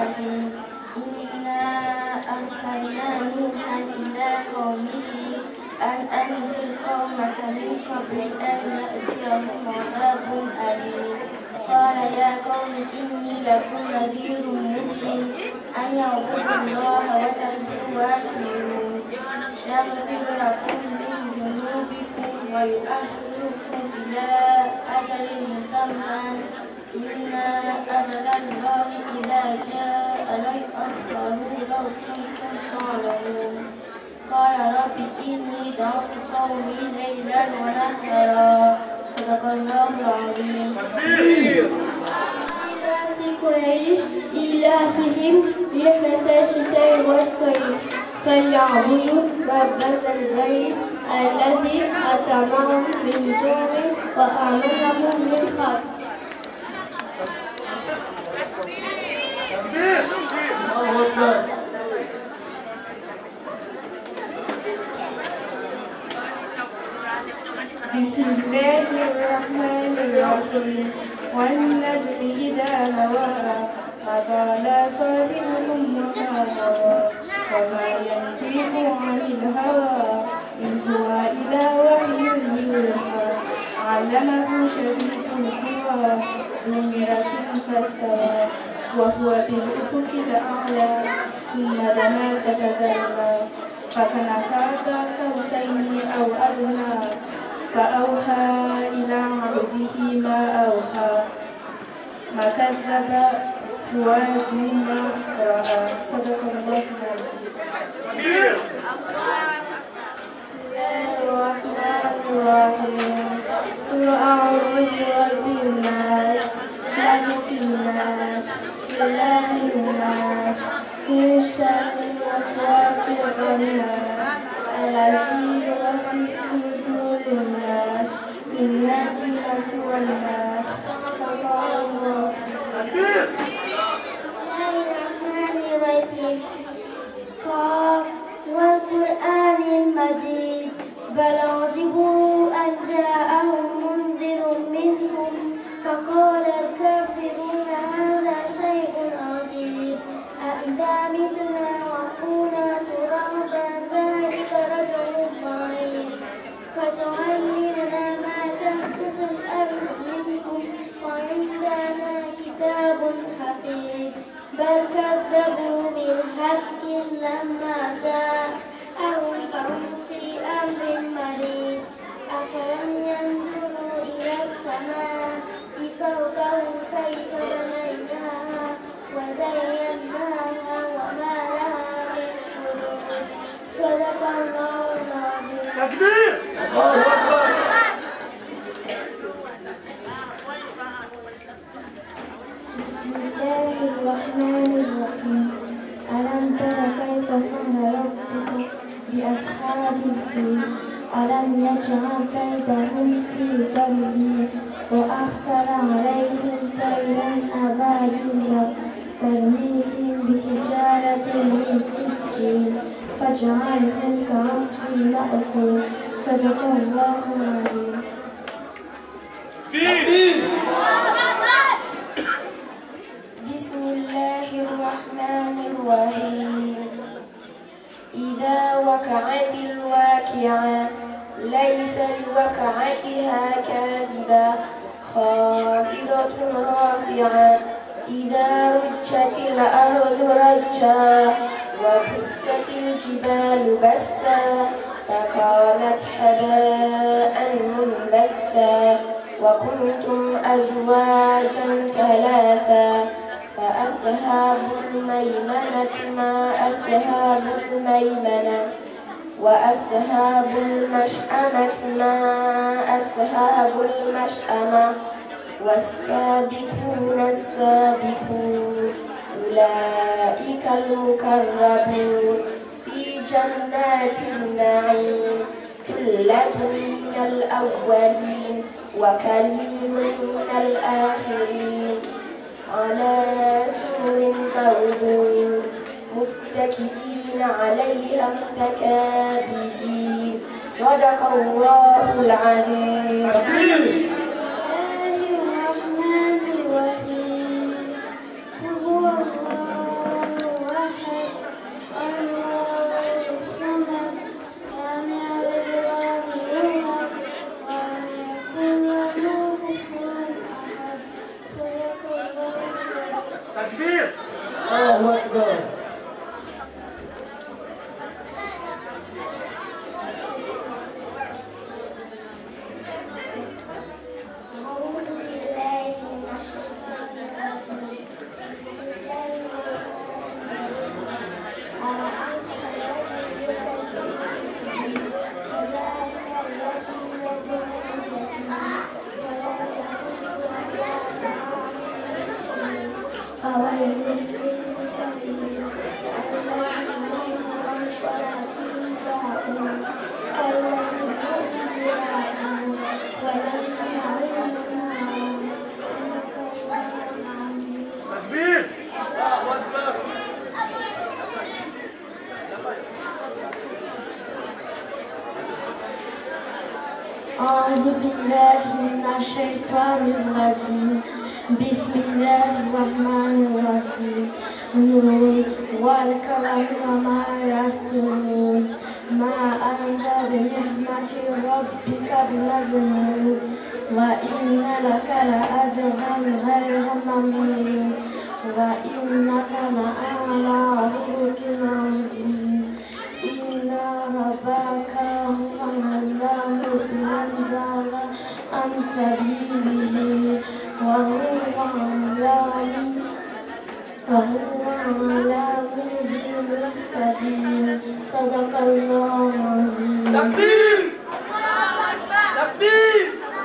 إنا أرسلنا نوحا إلى قومه أن أنذر قومك من قبل أن يأتيهم عذاب أليم قال يا قوم إني لكم نذير مبين أن يعبدوا الله وتتقوا وأطيعون يغفر لكم من ذنوبكم ويؤخركم إلى أجل مسمى إن أجل الله إذا جاء لا يؤخر لو كنتم تعلمون قال رب إني دعوت قومي ليلا ونهارا صدق الله العظيم. إيلاف قريش إيلافهم رحلة الشتاء والصيف فليعبدوا رب هذا البيت الذي أطعمهم من جوع وآمنهم من خوف. بسم الله الرحمن الرحيم والنجم إذا هوى ما ضل صاحبكم وما غوى وما ينطق عن الهوى إن هو إلا وحي يوحى علمه شديد القوى ذو مرة فاستوى وهو بالأفق الأعلى ثم دنا فتدلى فكان قاب قوسين أو أدنى فأوحى إلى عبده ما أوحى ما كذب فؤاد ما رأى صدق الله العظيم. الرحمن الرحيم قل أعوذ برب الناس ملك الناس إله الناس من شر الوسواس الخناس الذي يوسوس في صدور الناس من الجنة والناس. الرحمن الرحيم قاف والقرآن المجيد بل عجبوا أن جاءهم منذر منهم فقال الكافرون هذا شيء عجيب أإذا متنا وكنا ترابا ذلك رجل بعيد قد علمنا ما تنقص الأرض منهم وعندنا كتاب حفيظ بل كذبوا بالحق لما جاءهم فهم في أمر مريض أفلم ينظروا إلى السماء فوقهم كيف بنيناها وزيناها وما لها من فروج صدق الله العظيم. تكبير الله أكبر. بسم الله الرحمن الرحيم ألم تر كيف فعل ربك بأصحاب الفيل ألم يجعل كيدهم في تضليل وأرسل عليهم طيرا أبابيل ترميهم بحجارة من سجيل فجعلهم كعصف مأكول صدق الله العظيم. بسم الله الرحمن الرحيم إذا وقعت الواقعة ليس لوقعتها كاذبة خافضة رافعة إذا رجت الأرض رجا وبست الجبال بسا فكانت هباء منبثا وكنتم أزواجا ثلاثا فأصحاب الميمنة ما أصحاب الميمنة وأصحاب المشأمة ما أصحاب المشأمة والسابقون السابقون أولئك المقربون في جنات النعيم ثلة من الأولين وقليل من الآخرين على سرر موضون متكئين عليها متكابرين صدق الله العظيم. الرحمن الرحيم هو الله أحد الله الصمد لم يلد أعوذ بالله من الشيطان الرجيم بسم الله الرحمن الرحيم نون والقلم وما يسطرون ما أنت بنعمة ربك بمجنون وإن لك لأجرا غير ممنون وإنك لعلى خلق عظيم إن ربك هو علام من زال عن سبيله وهو علام وهو علام بالمهتدين صدق الله العظيم. تكبير! تكبير!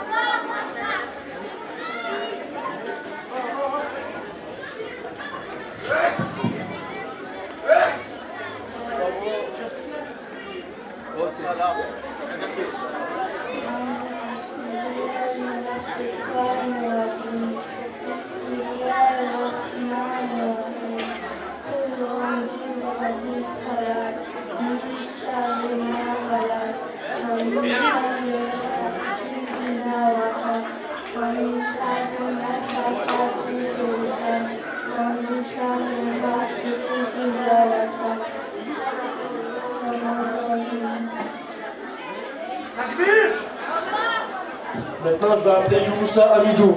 Maintenant, je vais appeler Youssa Amidou.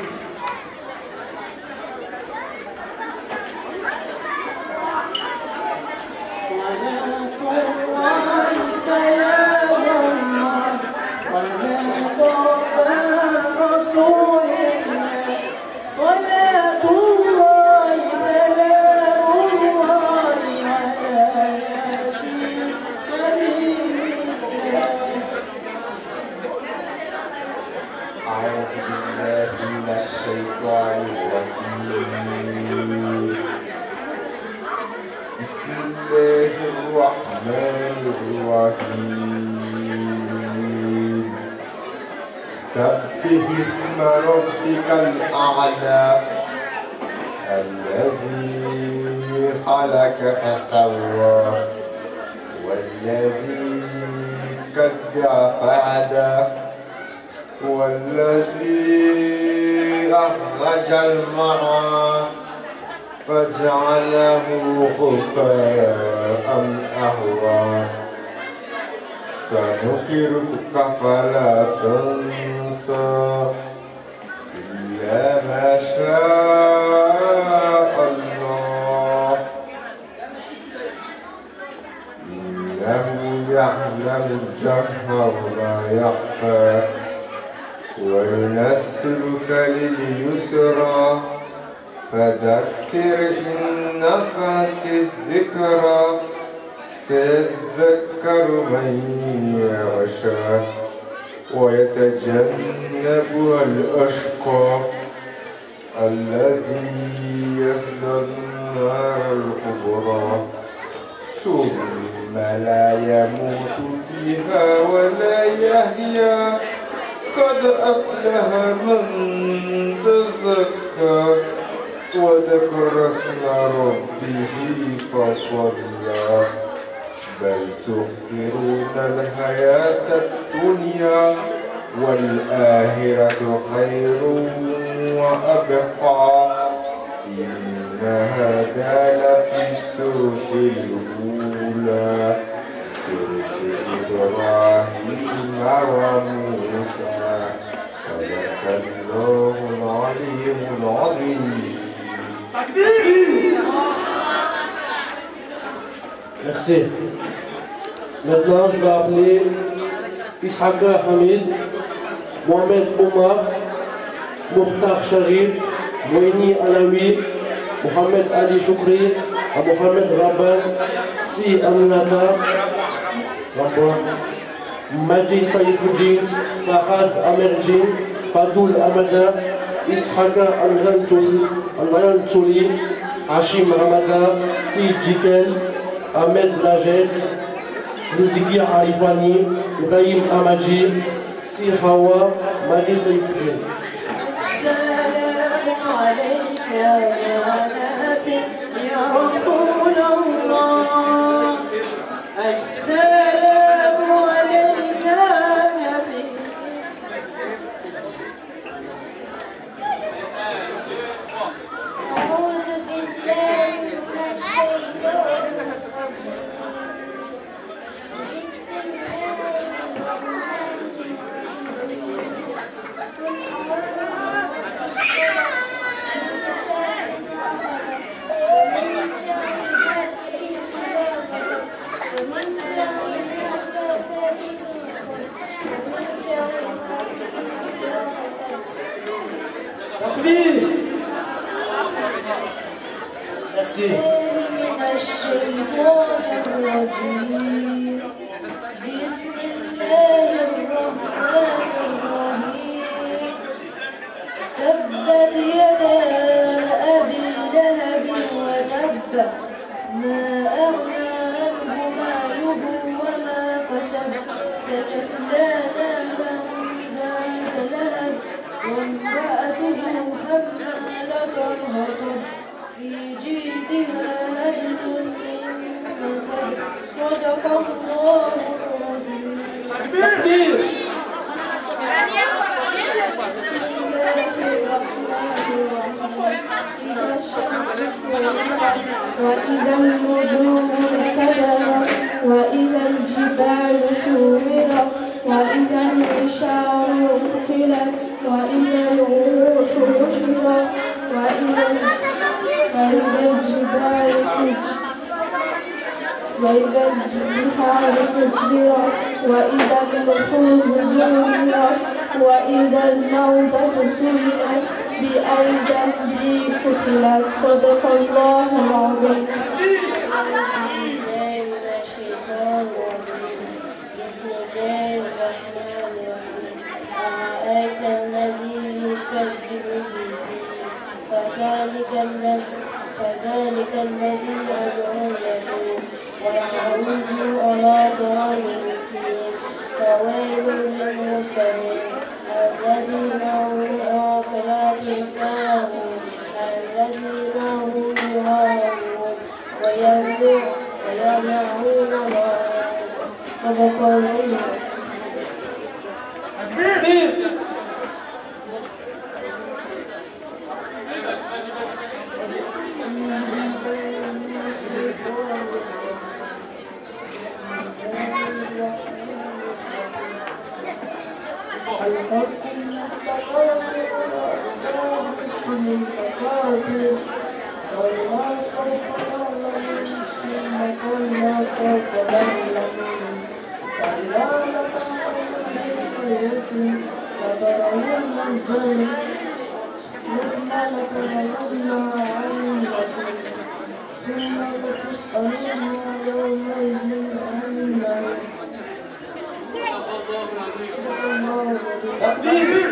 سبح اسم ربك الأعلى الذي خلق فسوى والذي كدر فهدى والذي أخرج المرعى فجعله غثاء أهوى سنقرئك فلا تنسى إلا ما شاء الله إنه يعلم الجهر وما يخفى وينسلك لليسرى فذكر إن نفعت الذكرى سيذكر من يخشى ويتجنبها الأشقى الذي يصلى النار الكبرى ثم لا يموت فيها ولا يحيا قد أفلح من تزكى وذكر اسم ربه فصلى بل تؤثرون الحياة الدنيا والآخرة خير وأبقى إن هذا لفي الصحف الأولى صحف إبراهيم وموسى صدق الله العلي العظيم. Merci. Maintenant, je vais appeler Ishaka Hamid, Mohamed Omar, Mukhtar Sharif, Moini Alawi, Mohamed Ali Choukri, Mohamed Rabban, Si Aminata, Maji Saifuddin, Fahad Amerjin, Fatoul Amada, Ishaka Al-Rantouli, Hashim Hamada, Si Jikel, Ahmed Najed, Luziki Arifani, Ibrahim Amadji, Si Hawa, Madi Saifuddin. السلام عليك يا نبي يا رسول الله السلام عليك يا نبي بالله من الشيطان الرجيم بسم الله الرحمن الرحيم تبت يدا أبي لهب وتب ما أغنى عنه ماله وما كسب سيصلى نارا ذات لهب وامرأته حمالة الحطب في جيدها هبل من مسد صدق الله العظيم. تكبير. إذا الشمس كورت وإذا النجوم انكدرت وإذا الجبال سيرت وإذا العشار عطلت وإذا الوحوش حشرت وإذا وإذا الجبال سجرت وإذا البحار سجرت وإذا النفوس زوجت وإذا الموتى سئلت بأي ذنب قتلت صدق الله العظيم. بسم الله الرحمن الرحيم أرأيت الذي يكذب بالدين فذلك الذي فذلك الذي يدعو اليتيم ويحض على طعام المسكين فويل للمرسلين الذين هم عن صلاتهم ساهون الذين هم يراءون ويمنعون الماعون صدق الله. ألهاكم التكاثر وألهاكم المكابر كلا سوف تعلمون ثم كلا سوف تعلمون كلا لتعلمن اليقين فترون الجنة ثم لترونها عينكم ثم لتسألن يومئذ عن النعيم. تكبير.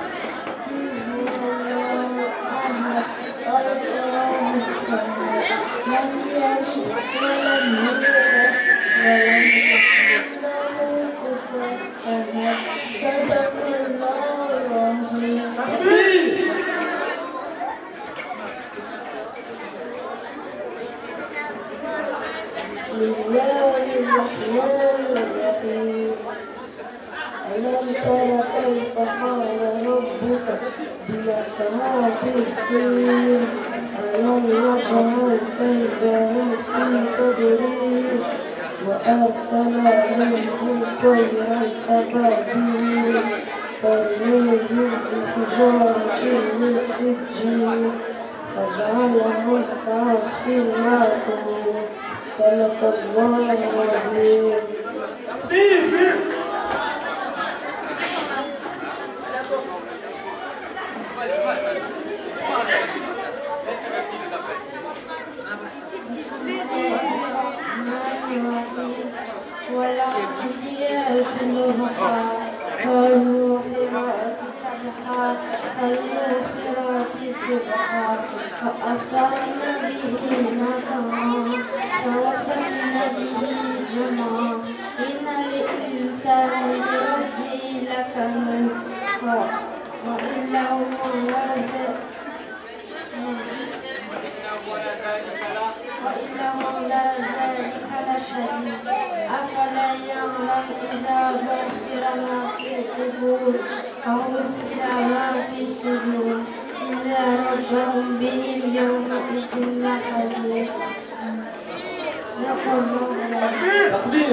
لم يلد ولم يولد ولم يكن له كفوا أحد صدق الله العظيم. بسم الله الرحمن الرحيم ألم تر كيف فعل ربك بأصحاب الفيل ألم يجعل كيدهم في تدبير وأرسل عليهم طيرا أبابيل ترميهم بحجارة من سجيل فجعلهم كعصف مأكول صدق الله العظيم. بسم الله الرحمن الرحيم والعاديات ضبحا فالموحرات قدحا فالموخرات صبحا فأثرن به نقعا فوسطن به جمعا إن الإنسان لربه لكنود وإنه وإنه لا ذلك لشديد أفلا يعلم إذا بعثر ما في القبور أو أزل ما في الصدور إن ربهم بهم يومئذ لخبير. صدق الله العظيم. تكبير.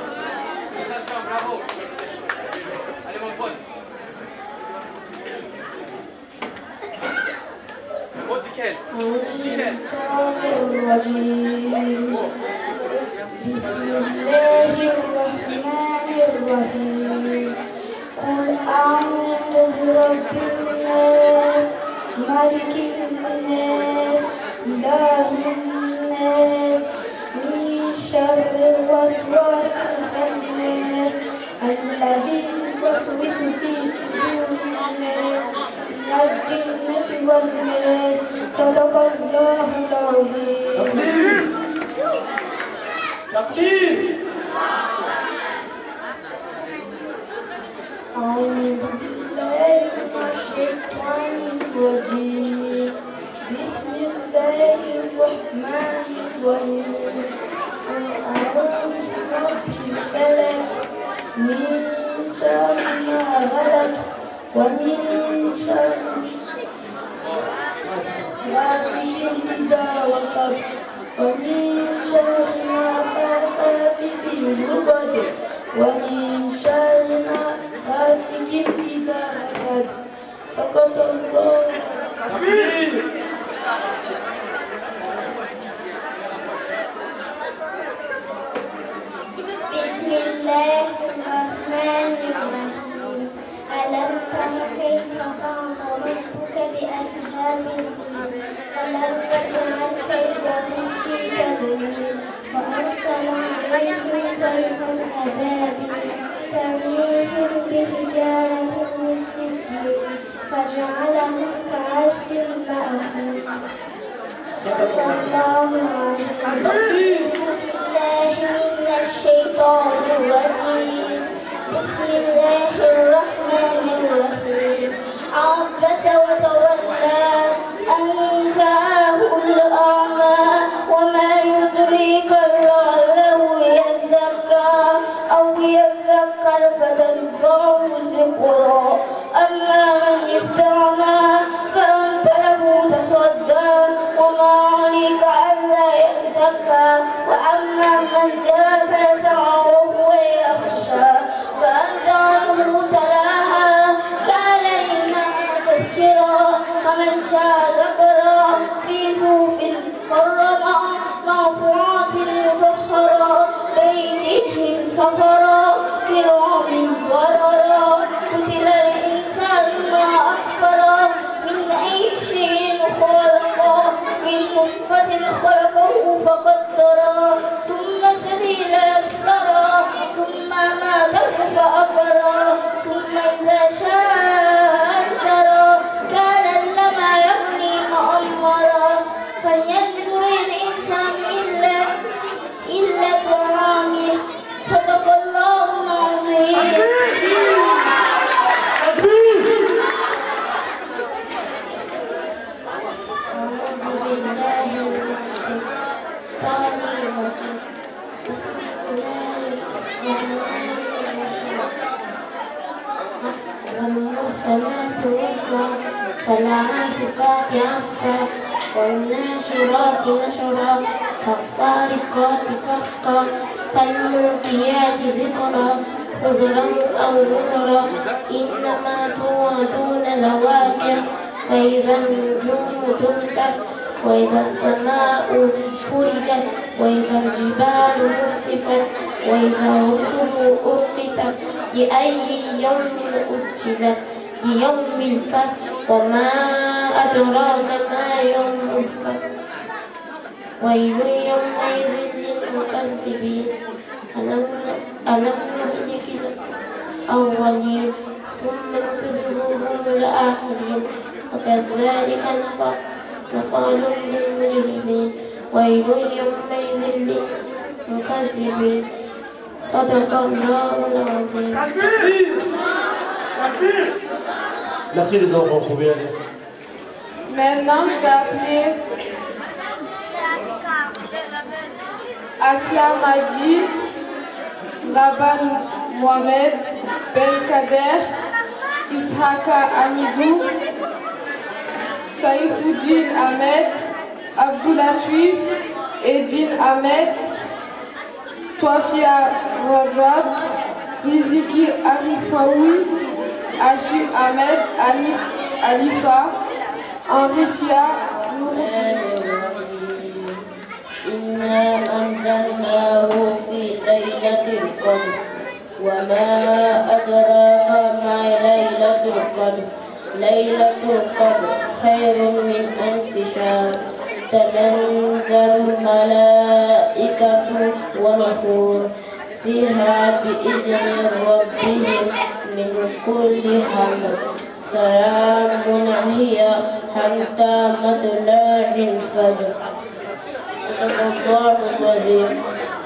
بسم الله الرحمن الرحيم قل أعوذ برب الناس ملك الناس إله الناس والناس صدق الله العظيم. تقليد تقليد. أعوذ بالله من الشيطان الرجيم. بسم الله الرحمن الرحيم. قل أعوذ برب الفلق من شر ما خلق ومن شر غاسق إذا وقب ومن شر النفاثات في العقد ومن شر غاسق إذا حسد. سقط الله. بسم الله الرحمن الرحيم. ألم تر كيف فعل ربك بأصحاب الفيل ألم يجعل كيدهم في تضليل وأرسل عليهم طيرا أبابيل ترميهم بحجارة من سجيل فجعلهم كعصف مأكول. صدق الله العظيم. بالله من الشيطان الرجيم. بسم الله الرحمن الرحيم. عبس وتولى أن جاءه الأعمى وما يدريك لعله يزكى أو يذكر فتنفعه الذكرى. أما من استغنى فأنت له تصدى وما عليك ألا يزكى وأما من جاءك يسعى وهو يخشى فأنت عنه تلاها قال إنها تذكرة فمن شاء ذكرى في صحف مكرمة مرفوعة مطهرة بأيديهم سفرة كرام بررة. قتل الإنسان ما أكفره من أي شيء خلقه من نطفة خلقه فقدره ثم السبيل يسره ثم ماته فأكبره ثم إذا شاء أنشره كان لما يغني مؤمرا. فلينظر الإنسان إلا إلا طعامه. صدق الله العظيم. أعوذ بالله من الشيطان الرجيم. بسم الله الرحمن الرحيم. والمرسلات عرفا فالعاصفات عصفا والناشرات نشرا فالفارقات فرقا فالملقيات ذكرا عذرا أو نذرا إنما توعدون لواقع. وإذا النجوم طمست وإذا السماء فرجت وإذا الجبال نسفت وإذا الرسل أقتت لأي يوم أجلت ليوم الفصل وما أدراك ما يوم الفصل. ويل يومئذ للمكذبين. ألم ألم نهلك الأولين ثم نتبعهم الآخرين وكذلك نفعل بالمجرمين. ويل يومئذ للمكذبين. صدق الله العظيم. Merci les enfants, vous pouvez aller. Maintenant, je vais appeler Asia Madi, Laban Mohamed, Ben Kader, Ishaka Amidou, Saïfoudine Ahmed, Abdoulatif, Edine Ahmed, Toafia Rajab, Riziki Arifaoui, Hachim Ahmed, Anis Alifa, Henrifia إنا أنزلناه في ليلة القدر وما أدراك ما ليلة القدر. ليلة القدر خير من ألف شهر. تنزل الملائكة والروح فيها بإذن ربهم من كل أمر. سلام هي حتى مطلع الفجر. صدق الله العظيم.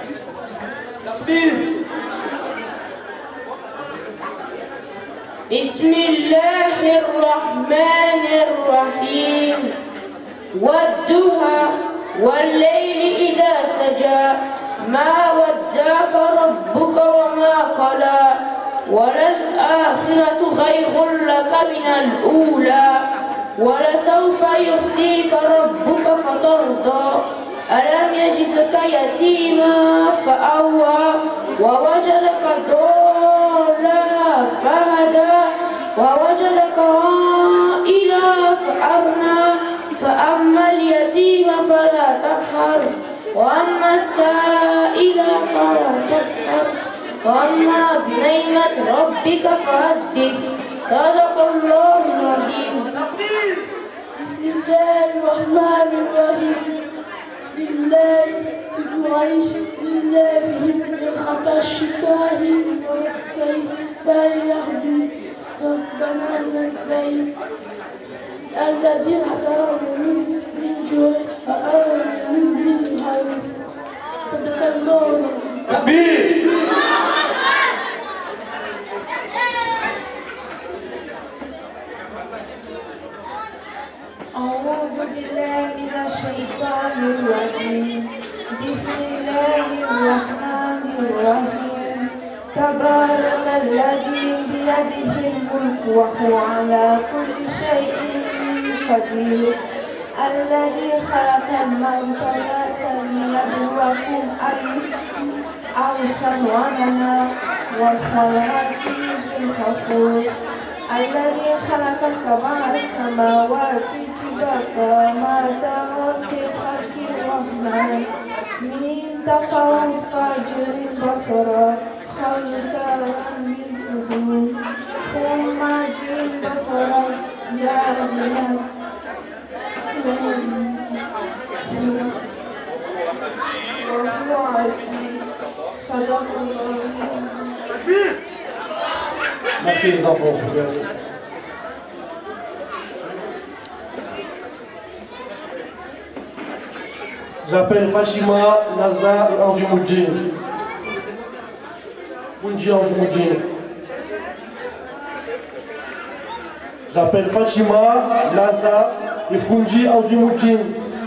بسم الله الرحمن الرحيم. والضحى والليل إذا سجى ما ودعك ربك وما قلى وللآخرة خير لك من الأولى ولسوف يؤتيك ربك فترضى ألم يجدك يتيما فأوى ووجدك ضالا فهدى ووجدك عائلا فأغنى فأما اليتيم فلا تقهر وأما السائل فلا تنهر وأما بنعمة ربك فحدث. صدق الله العظيم. بسم الله الرحمن الرحيم. لله بقريش لله من خطى الشتاء والصيف فليهدي ربنا البيت الذين اعترفوا من جوع وآمنوا من خير. صدق الله. تكبير. أعوذ بالله من الشيطان الرجيم. بسم الله الرحمن الرحيم. تبارك الذي بيده الملك وهو على كل شيء قدير. الذي خلق الموت ليبلوكم أيكم أحسن عملا وهو العزيز الغفور. الذي خلق سبع سماوات طباقا ما ترى في خلق الرحمن من تفاوت فاجر بصرا خلقا من فضول ثم جئ بصرا يا بلاد وهو عزيز. صدق الله. Merci les enfants. J'appelle Fashima, Laza et Anzimoudjin. Funji Anzimoudjin. J'appelle Fashima, Laza et Funji Anzimoudjin.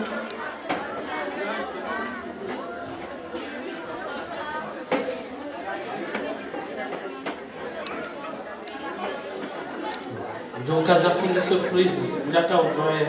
Donc, à la fin de surprise, vous êtes au joie.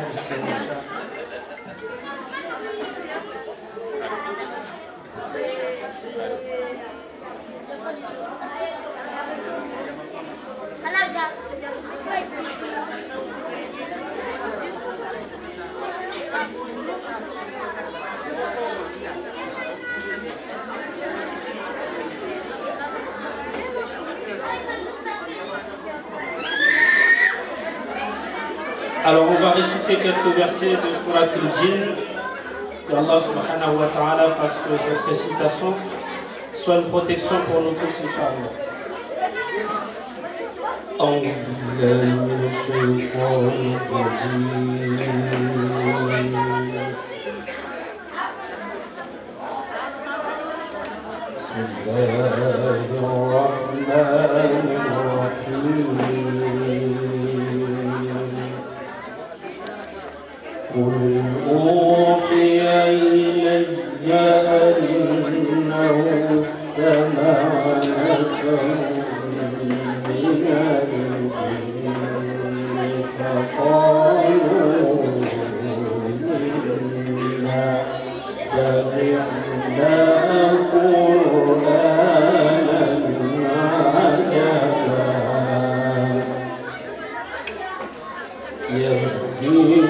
Alors on va réciter quelques versets de Surat al-Jinn, que Allah subhanahu wa ta'ala fasse que cette récitation soit une protection pour nous tous, Inch'Allah. أعوذ بالله من الشيطان الرجيم. بسم الله الرحمن الرحيم. قل أوحي إلي أنه استمع نفر من الجن فقالوا إنا سمعنا قرآنا عجبا يهدي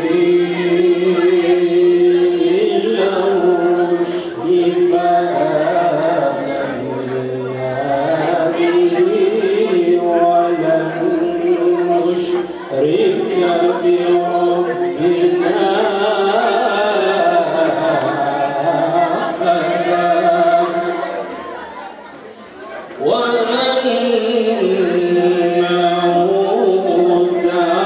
وأنه تعالى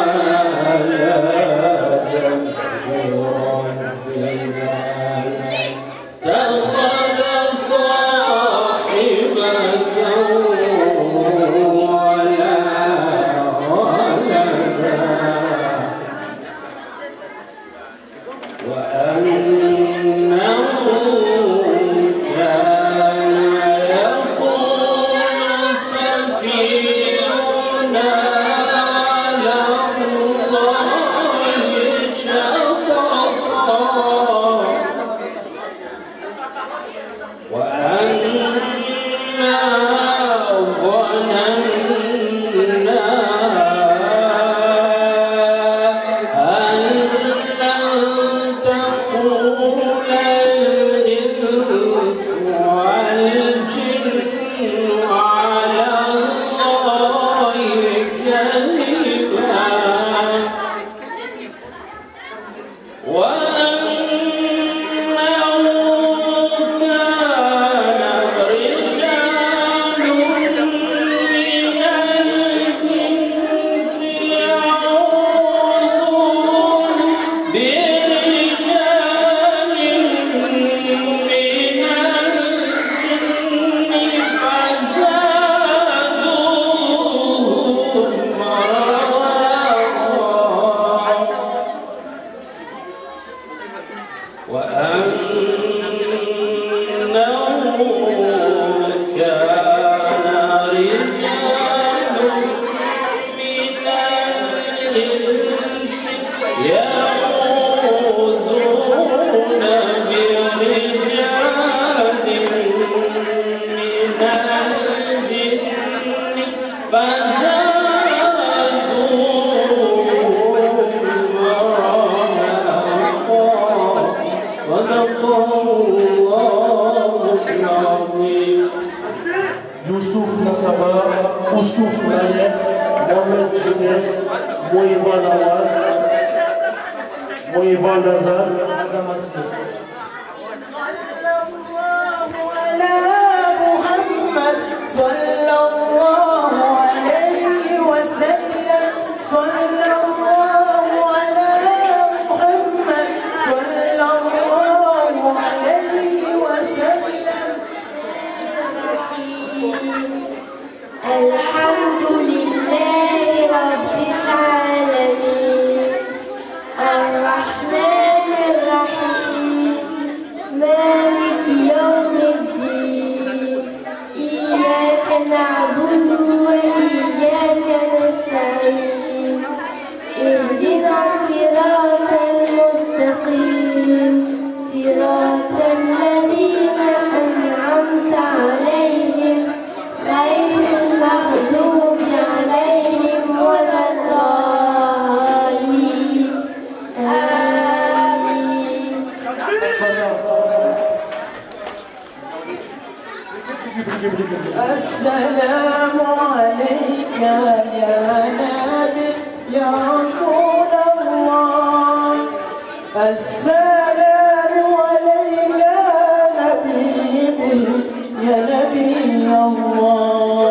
الجن فزادوهم رهقا صدق الله العظيم. Youssouf Nassaba, Oussouf Nayef, Mohamed Younes, Moïvan Nawad, Moïvan Nazar, Madame Asif. صلى الله عليه وسلم صلى الله على محمد صلى الله عليه وسلم. الحمد لله رب العالمين الرحمن الرحيم مالك يوم الدين إياك نعبد وإياك نستعين اهدنا الصراط المستقيم صراط الذين أنعمت عليهم غير المغضوب عليهم ولا الضالين آمين. السلام عليك يا نبي يا رسول الله. السلام عليك يا حبيبي يا نبي الله.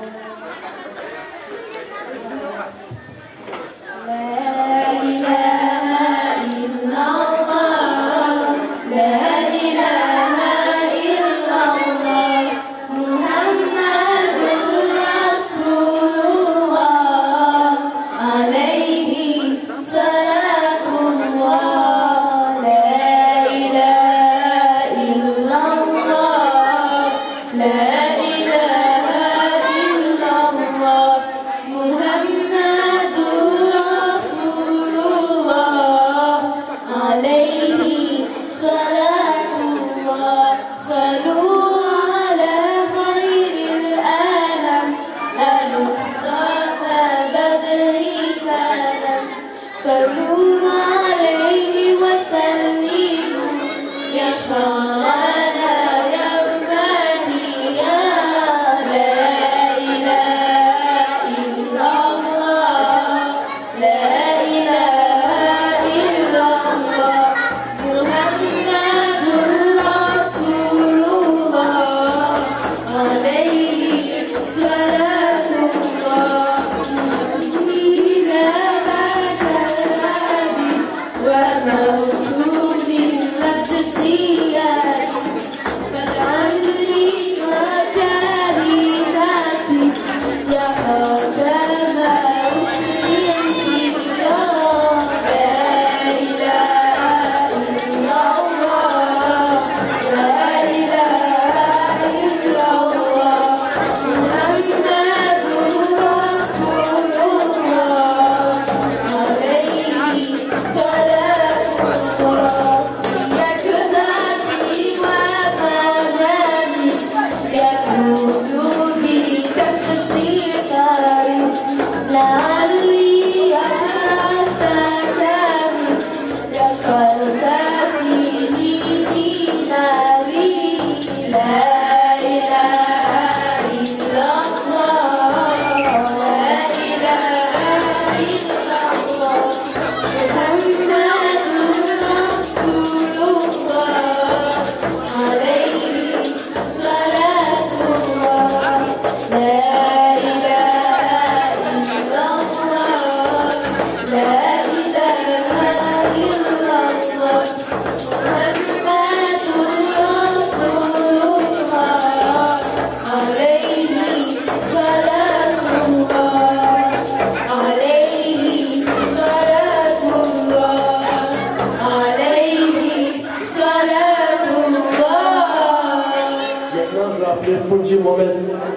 Funji Mohamed.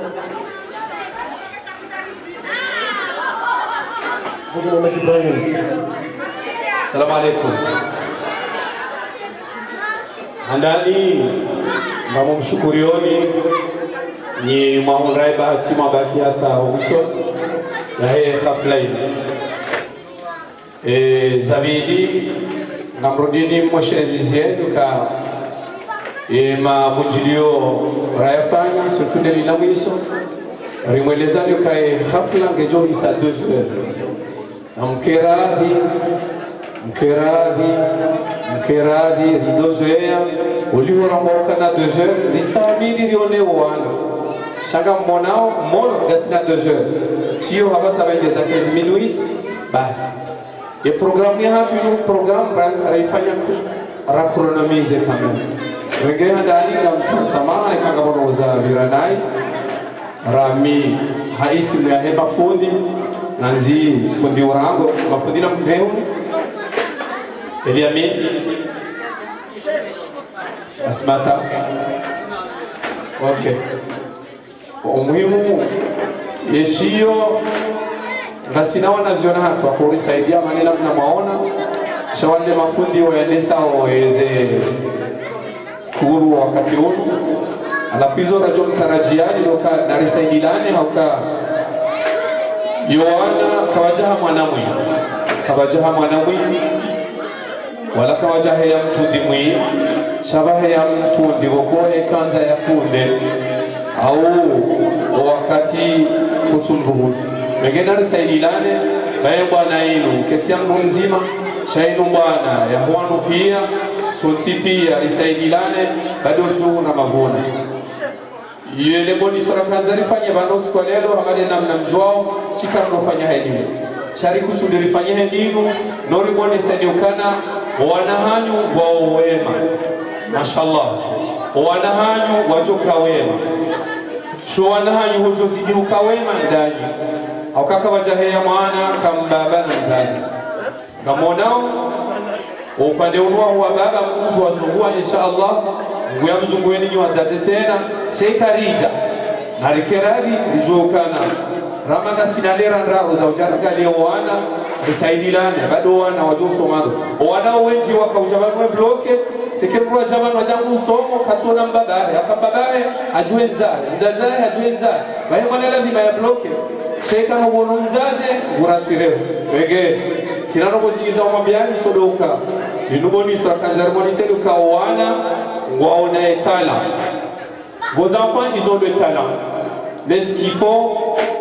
Funji Mohamed Ibrahim. Salam alaikum. Andani mama mshukurioni ni mahonrai bahati mabaki hata uso ya hii hafla hii. E, Zavidi ngamrudini mwashenzizi yetu ka e, mabujilio rayafanya surtout de lila mwiso rimwelezani ka e, hafla ngejo isa deux heures na mkeradhi mkeradhi mkeradhi ridozoea ulihoramboka na deux heures listabidi rione wana shanga mmonao mmono gasina deux heures sio hapa sabengeza quinze minutes basi e programu ya hatu ino programu raifanya rakronomize kamera wengine ndani ngamta samaa ikanga bono za viranai rami haisi mwa heba fundi nanzi fundi urango mafundi na mbehu Eliamin Asmata okay umuhimu yeshio ngasina wanaziona hatu akurisaidia manena kuna maona shawale mafundi wa yadesa waweze kuru wakati huu alafu hizo rajo mtarajiani loka narisaidilane hauka Yohana kawajaha mwanamwi kawajaha mwanamwi wala kawajaha ya mtu dimwi shabaha ya mtu ndivokoe kanza ya kunde au wakati kutumbuhuzu megena risaidilane baye bwana inu ketia mtu mzima shainu bwana ya huanu pia soti pia risaidilane bado juhu na mavuna yele boni sura kanza rifanye banosi kwa lelo hamade namna mjuao sikara nofanya hedinu shariku sudi rifanye hedinu nori boni sadiukana wanahanyu wa wema mashallah wanahanyu wajoka wema sho wanahanyu hujozidi ukawema ndani au kaka wajaheya mwana kambaba na mzazi ngamonao upande unwa wa baba mkutu wazungua inshallah nguya mzungueni nyi wazazi tena sheikarija narikeradi ijokana ramanga sinalera ndaro za ujarga leo wana risaidilane bado wana wajosomado wana wengi wakaujabanwe bloke sekirwa jaban wajangu somo katona mbabare akababaye ajue nzae nzazae ajue nzae baye mwana lazima ya bloke sheka huono mzaze urasireho wege sinano kozigiza umambiani sodoka inuboni sura kanzarmoni seduka wana waona etala vos enfants ils ont le talent mais ce qu'il faut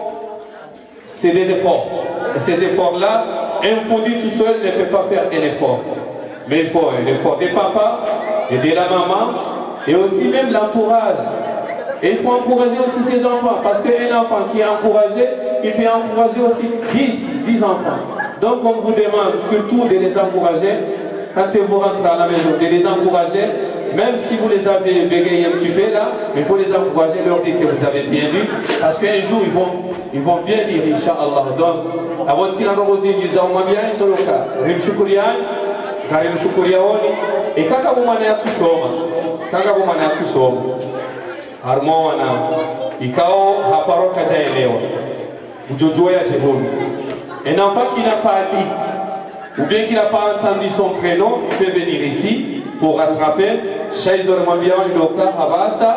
c'est des efforts et ces efforts là un fondi tout seul ne peut pas faire un effort mais il faut l'effort des papas et de la maman et aussi même l'entourage et il faut encourager aussi ses enfants parce qu'un enfant qui est encouragé il peut encourager aussi dix enfants donc on vous demande surtout de les encourager quand vous rentrez à la maison de les encourager même si vous les avez bégayé un petit peu là, il faut les encourager, leur dire que vous avez bien lu, parce qu'un jour ils vont, ils vont bien lire, Inch'Allah. Donc, avant de s'y rendre aux îles, ils ont bien, ils sont le cas. Rim Shukurian, Karim Shukuriaoni, et quand vous m'en êtes tous hommes, quand vous m'en êtes tous hommes, Harmona, Ikao, Haparo Kajaelewa, Ujojoya Jehon. Un enfant qui n'a pas lu, ou bien qui n'a pas entendu son prénom, il peut venir ici pour rattraper. Shaizor mwambia liloka havasa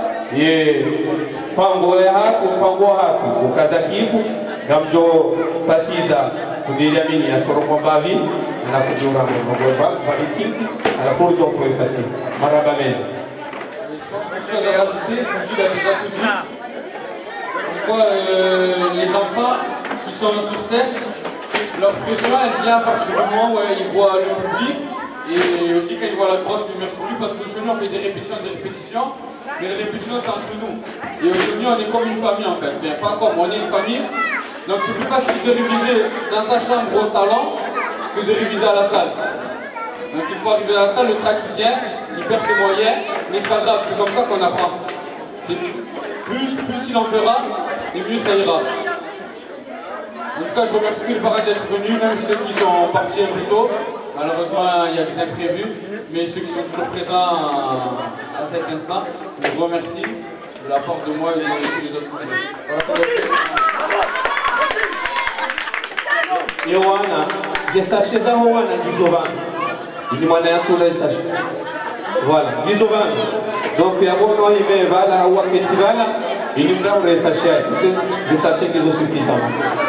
ye pango ya hatu pango hatu ukaza kifu gamjo pasiza kudilia mini ya soroko mbavi na kujura mboba babititi alafu jo proifati maraba meja chose à rajouter, comme tu l'as déjà tout dit. Pourquoi euh, les enfants qui sont sur scène, leur pression elle vient à partir du moment où ils voient le public. Et aussi quand ils voient la grosse lumière sur lui, parce qu'aujourd'hui on fait des répétitions, des répétitions, mais les répétitions c'est entre nous. Et aujourd'hui on est comme une famille en fait, enfin, pas comme, on est une famille. Donc c'est plus facile de réviser dans sa chambre au salon que de réviser à la salle. Donc il faut arriver à la salle, le trac qui vient, il perd ses moyens, mais c'est pas grave, c'est comme ça qu'on apprend. Plus, plus il en fera, et mieux ça ira. En tout cas je remercie tous les parents d'être venus, même ceux qui sont partis un peu tôt. Malheureusement, il y a des imprévus, mais ceux qui sont toujours présents à cet instant, je vous remercie de la part de moi et de tous les autres frères. Yohana, zestache za Yohana Gizovana. Ini mwana ya tula zestache. Voilà, Gizovana. Donc, il y a bon nom, il va là, ou à Petivala. Il nous donne des sachets, parce que des sachets qui sont suffisamment.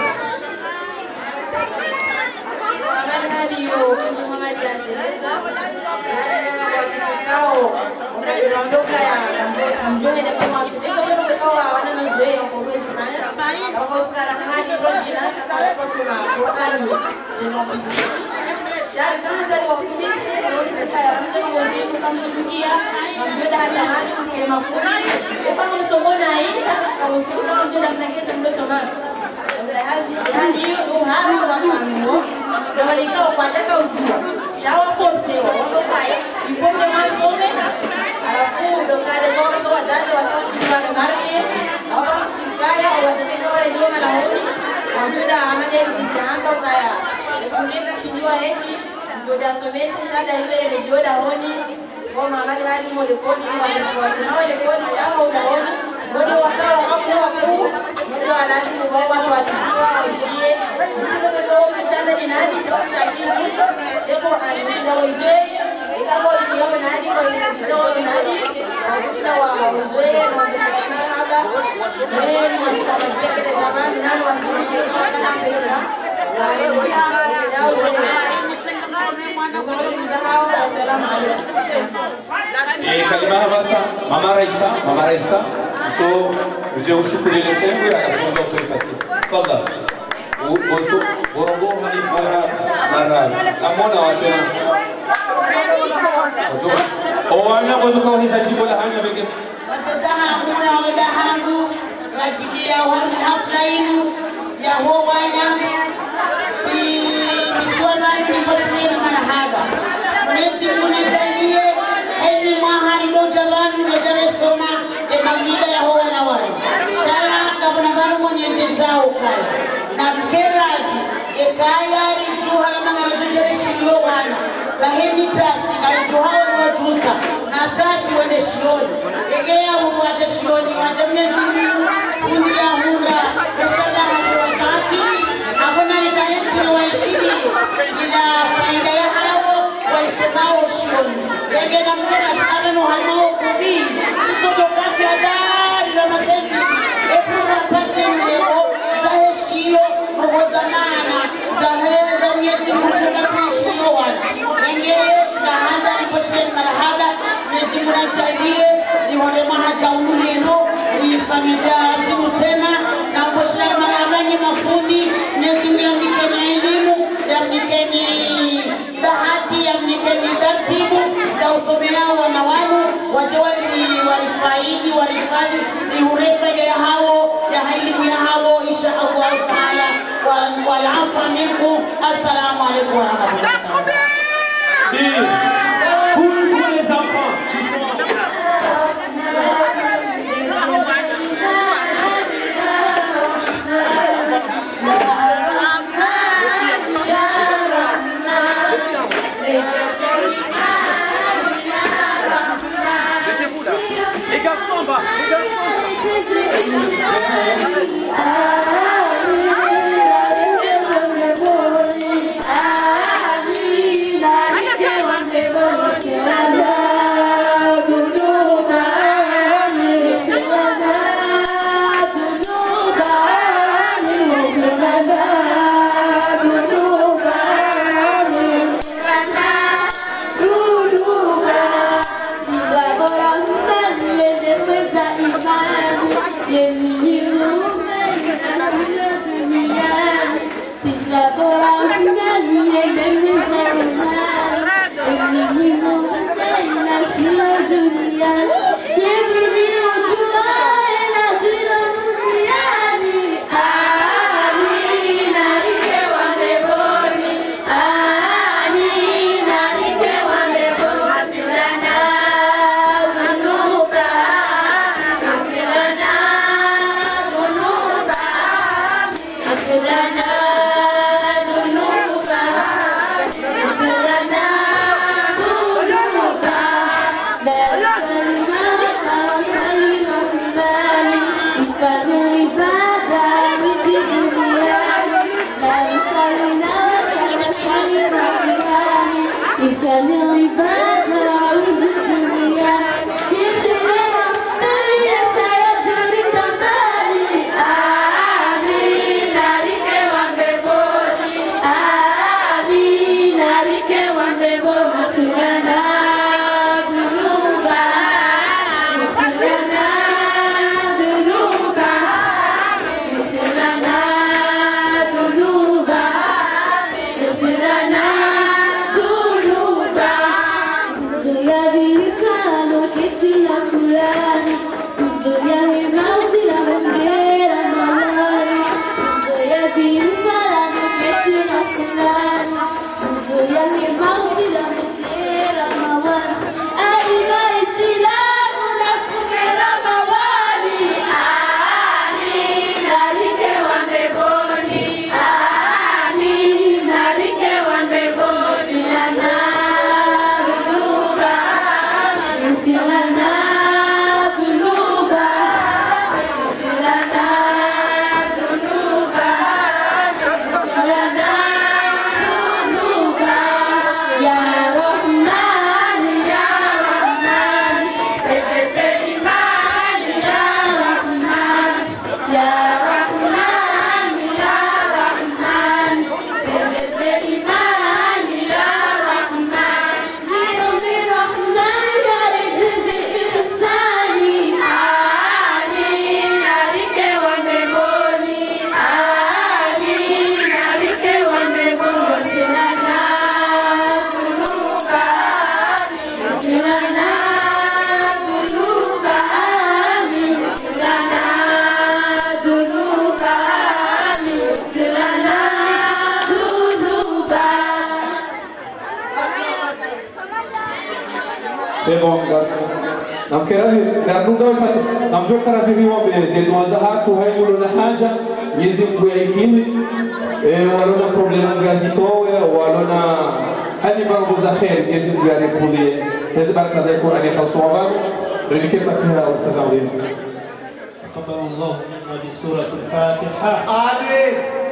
Jadi kami dari waktu ini, kalau saya rasa mengurus kami sedunia, kami sudah ada hal yang kami mampu. Lepas kami semua naik, kami semua kami sudah naik semua semua. Hal hal ini uhara waktu dengan ikau pada kau juga. Jawab porsi, orang baik. Ibu dengan suami, aku dokter dengan suami jadi waktu siapa dengar ni, orang kaya orang jadi kau ada juga malam ini. Kami sudah anak dari jangan kau kaya. Kulinda shindiwa echi joda somete shada ile ile joda honi kwa mama hadi mo rekodi wa sinawa rekodi kama udaoni ndio wakao hapo hapo ndio alaji mbaba kwa tiwa ishie ndio ndio shada ni nani ndio shakizu sheko alikuwa wazee ikawa ishie nani kwa ile ndio nani wakishina wa wazee na wakishina hapa ndio ni mashaka kile zamani nani wazee kama kana pesa Eh, kalimah bahasa Mama Raisa, Mama Raisa. So, uje ushukuri letengu ya kuondoa kuifati. Fadhal. Uso, borongo hanifara mara. Namona watena. Ojo. Owana boduka hiza jibo la hanya bege. Watataha kuna wadahangu rajibia wa hafla yenu ya wana si miswamani ni poshini marahaba. Mwenyezi Mungu ajalie heli mahali ndo jabani ndo jale soma e mamida ya hoa na wale. Shala kabuna gano mwenye jezao kaya. Na mkeraji e kaya rijuha na mangana jale shilio wana. Laheni trasi alijuhawa wa jusa na trasi wende shioni. Egea mungu wate shioni wate Mwenyezi Mungu fundi ya hunda ya shada hashi wakati. Hakuna ikaenzi ni waishini ila faida ya hao waisomao shioni. Ege na mkera kitabeno halmao kubii. Sito tokati ya dari la masezi. Epura pasi mlego za heshio roho zamana za heza Mwenyezi Mungu tukati heshio wana. Enge tukahanza mpocheni marahaba. Mwenyezi Mungu ajalie ni wale mahaja unuleno ifanye jazimu tena na mpocheni marahaba ni mafundi. Mwenyezi Mungu yamnikeni elimu, yamnikeni bahati, yamnikeni taratibu za usomea wana wanu wajawali warifaidi warifadhi ni urefa ya hao ya elimu ya hao insha Allah taala wal afa minkum. Assalamu alaykum wa rahmatullahi wa barakatuh. Pour les enfants qui sont les garçons en bas, les garçons C'est bon, nam keravi darnuga fatu nam jokara vivi wa beze tuanza tu hayo na haja Mwenyezi Mungu yaikini eh walona problem gazitowe walona hadi mambo za khair Mwenyezi Mungu alikulie hizo baraka za Qur'ani khaswa ربك فاتحة أستاذ عظيم تقبل الله منا بسورة الفاتحة آمين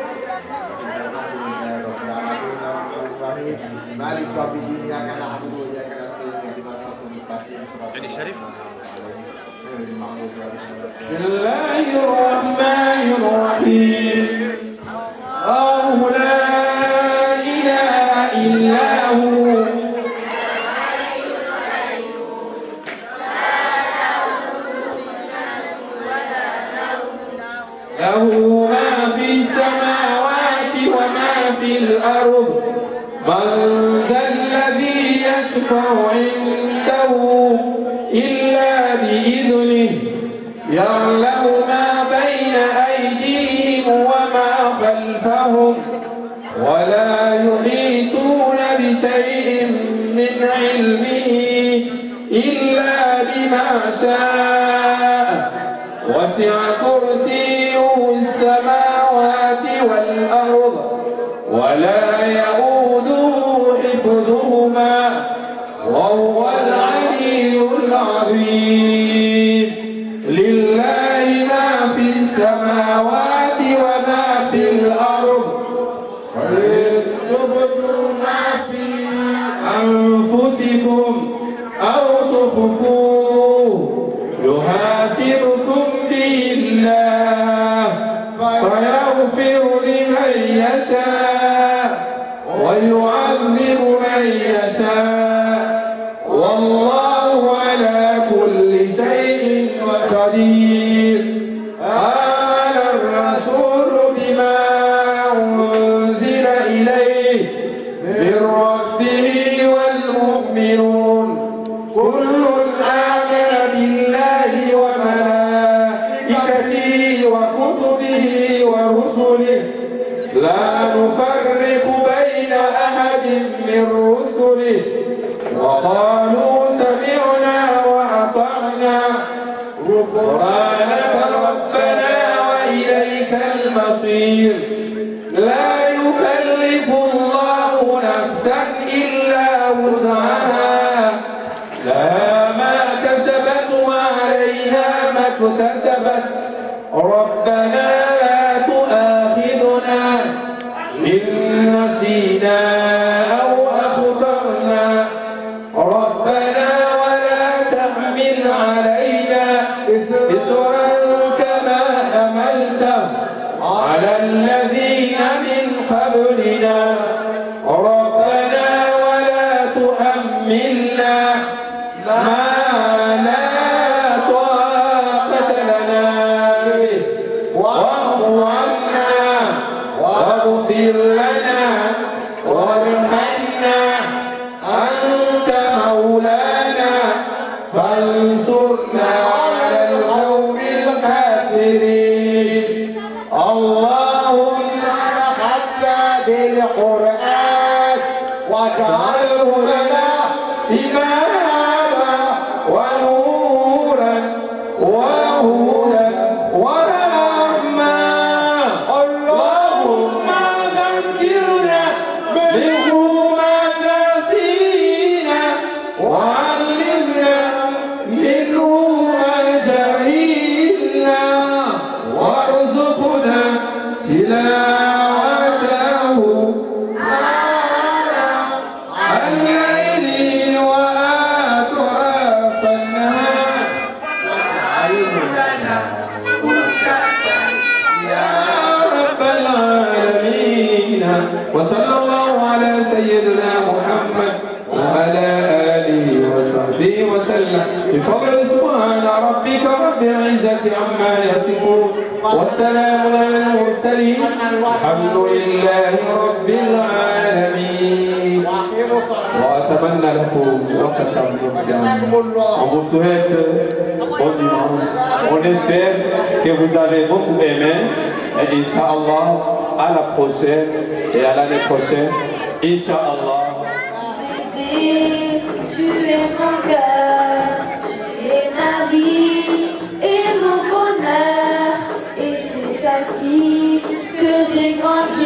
مالك رب الدين إياك نعبد وإياك نستعين اهدنا الصراط المستقيم صراط الشريف بسم الله الرحمن الرحيم الله لا إله إلا هو له ما في السماوات وما في الأرض من ذا الذي يشفع عنده إلا بإذنه يعلم ما بين أيديهم وما خلفهم ولا يحيطون بشيء من علمه إلا بما شاء وسع كرسيه السماوات والأرض ولا يؤوده حفظهما وهو العلي العظيم لله ما في السماوات وما في الأرض وإن تبدوا ما في أنفسكم أو تخفوه يحاسبكم به الله فيغفر لمن يشاء ويعذب من يشاء والله على كل شيء قدير آمن الرسول بما أنزل إليه من ربه والمؤمنون كل آمن بالله وملائكته وكتبه ورسله لا نفرق بين أحد من رسله وقالوا سمعنا وأطعنا غفرانك ربنا وإليك المصير لا يكلف الله نفسا إلا وسعها لها ما كسبت وعليها ما اكتسبت ربنا لا تؤاخذنا إن نسينا أو أخطأنا ربنا ولا تحمل علينا إصرا كما حملته على الذين من قبلنا ربنا ولا تحملنا ما لا طاقة لنا به واعف عنا واغفر لنا وارحمنا أنت مولانا فانصرنا على القوم الكافرين اللهم حتى بالقرآن واجعله لنا إماما ونورا وهدى ورحمة اللهم ذكرنا منه ما نسينا وعلمنا منه ما جهلنا وارزقنا تلاوته الليل وأطراف النهار واجعلنا يا رب العالمين وصلى الله على سيدنا محمد وعلى آله وصحبه وسلم بفضل سبحان ربك رب العزة عما يصفون والسلام على المرسلين الحمد لله رب العالمين وأتمنى لكم وقتا ممتعا. On vous souhaite bon dimanche. On espère que vous avez beaucoup aimé et Inch'Allah à la prochaine et à l'année prochaine. Inch'Allah. Tu es mon cœur. ainsi que j'ai grandi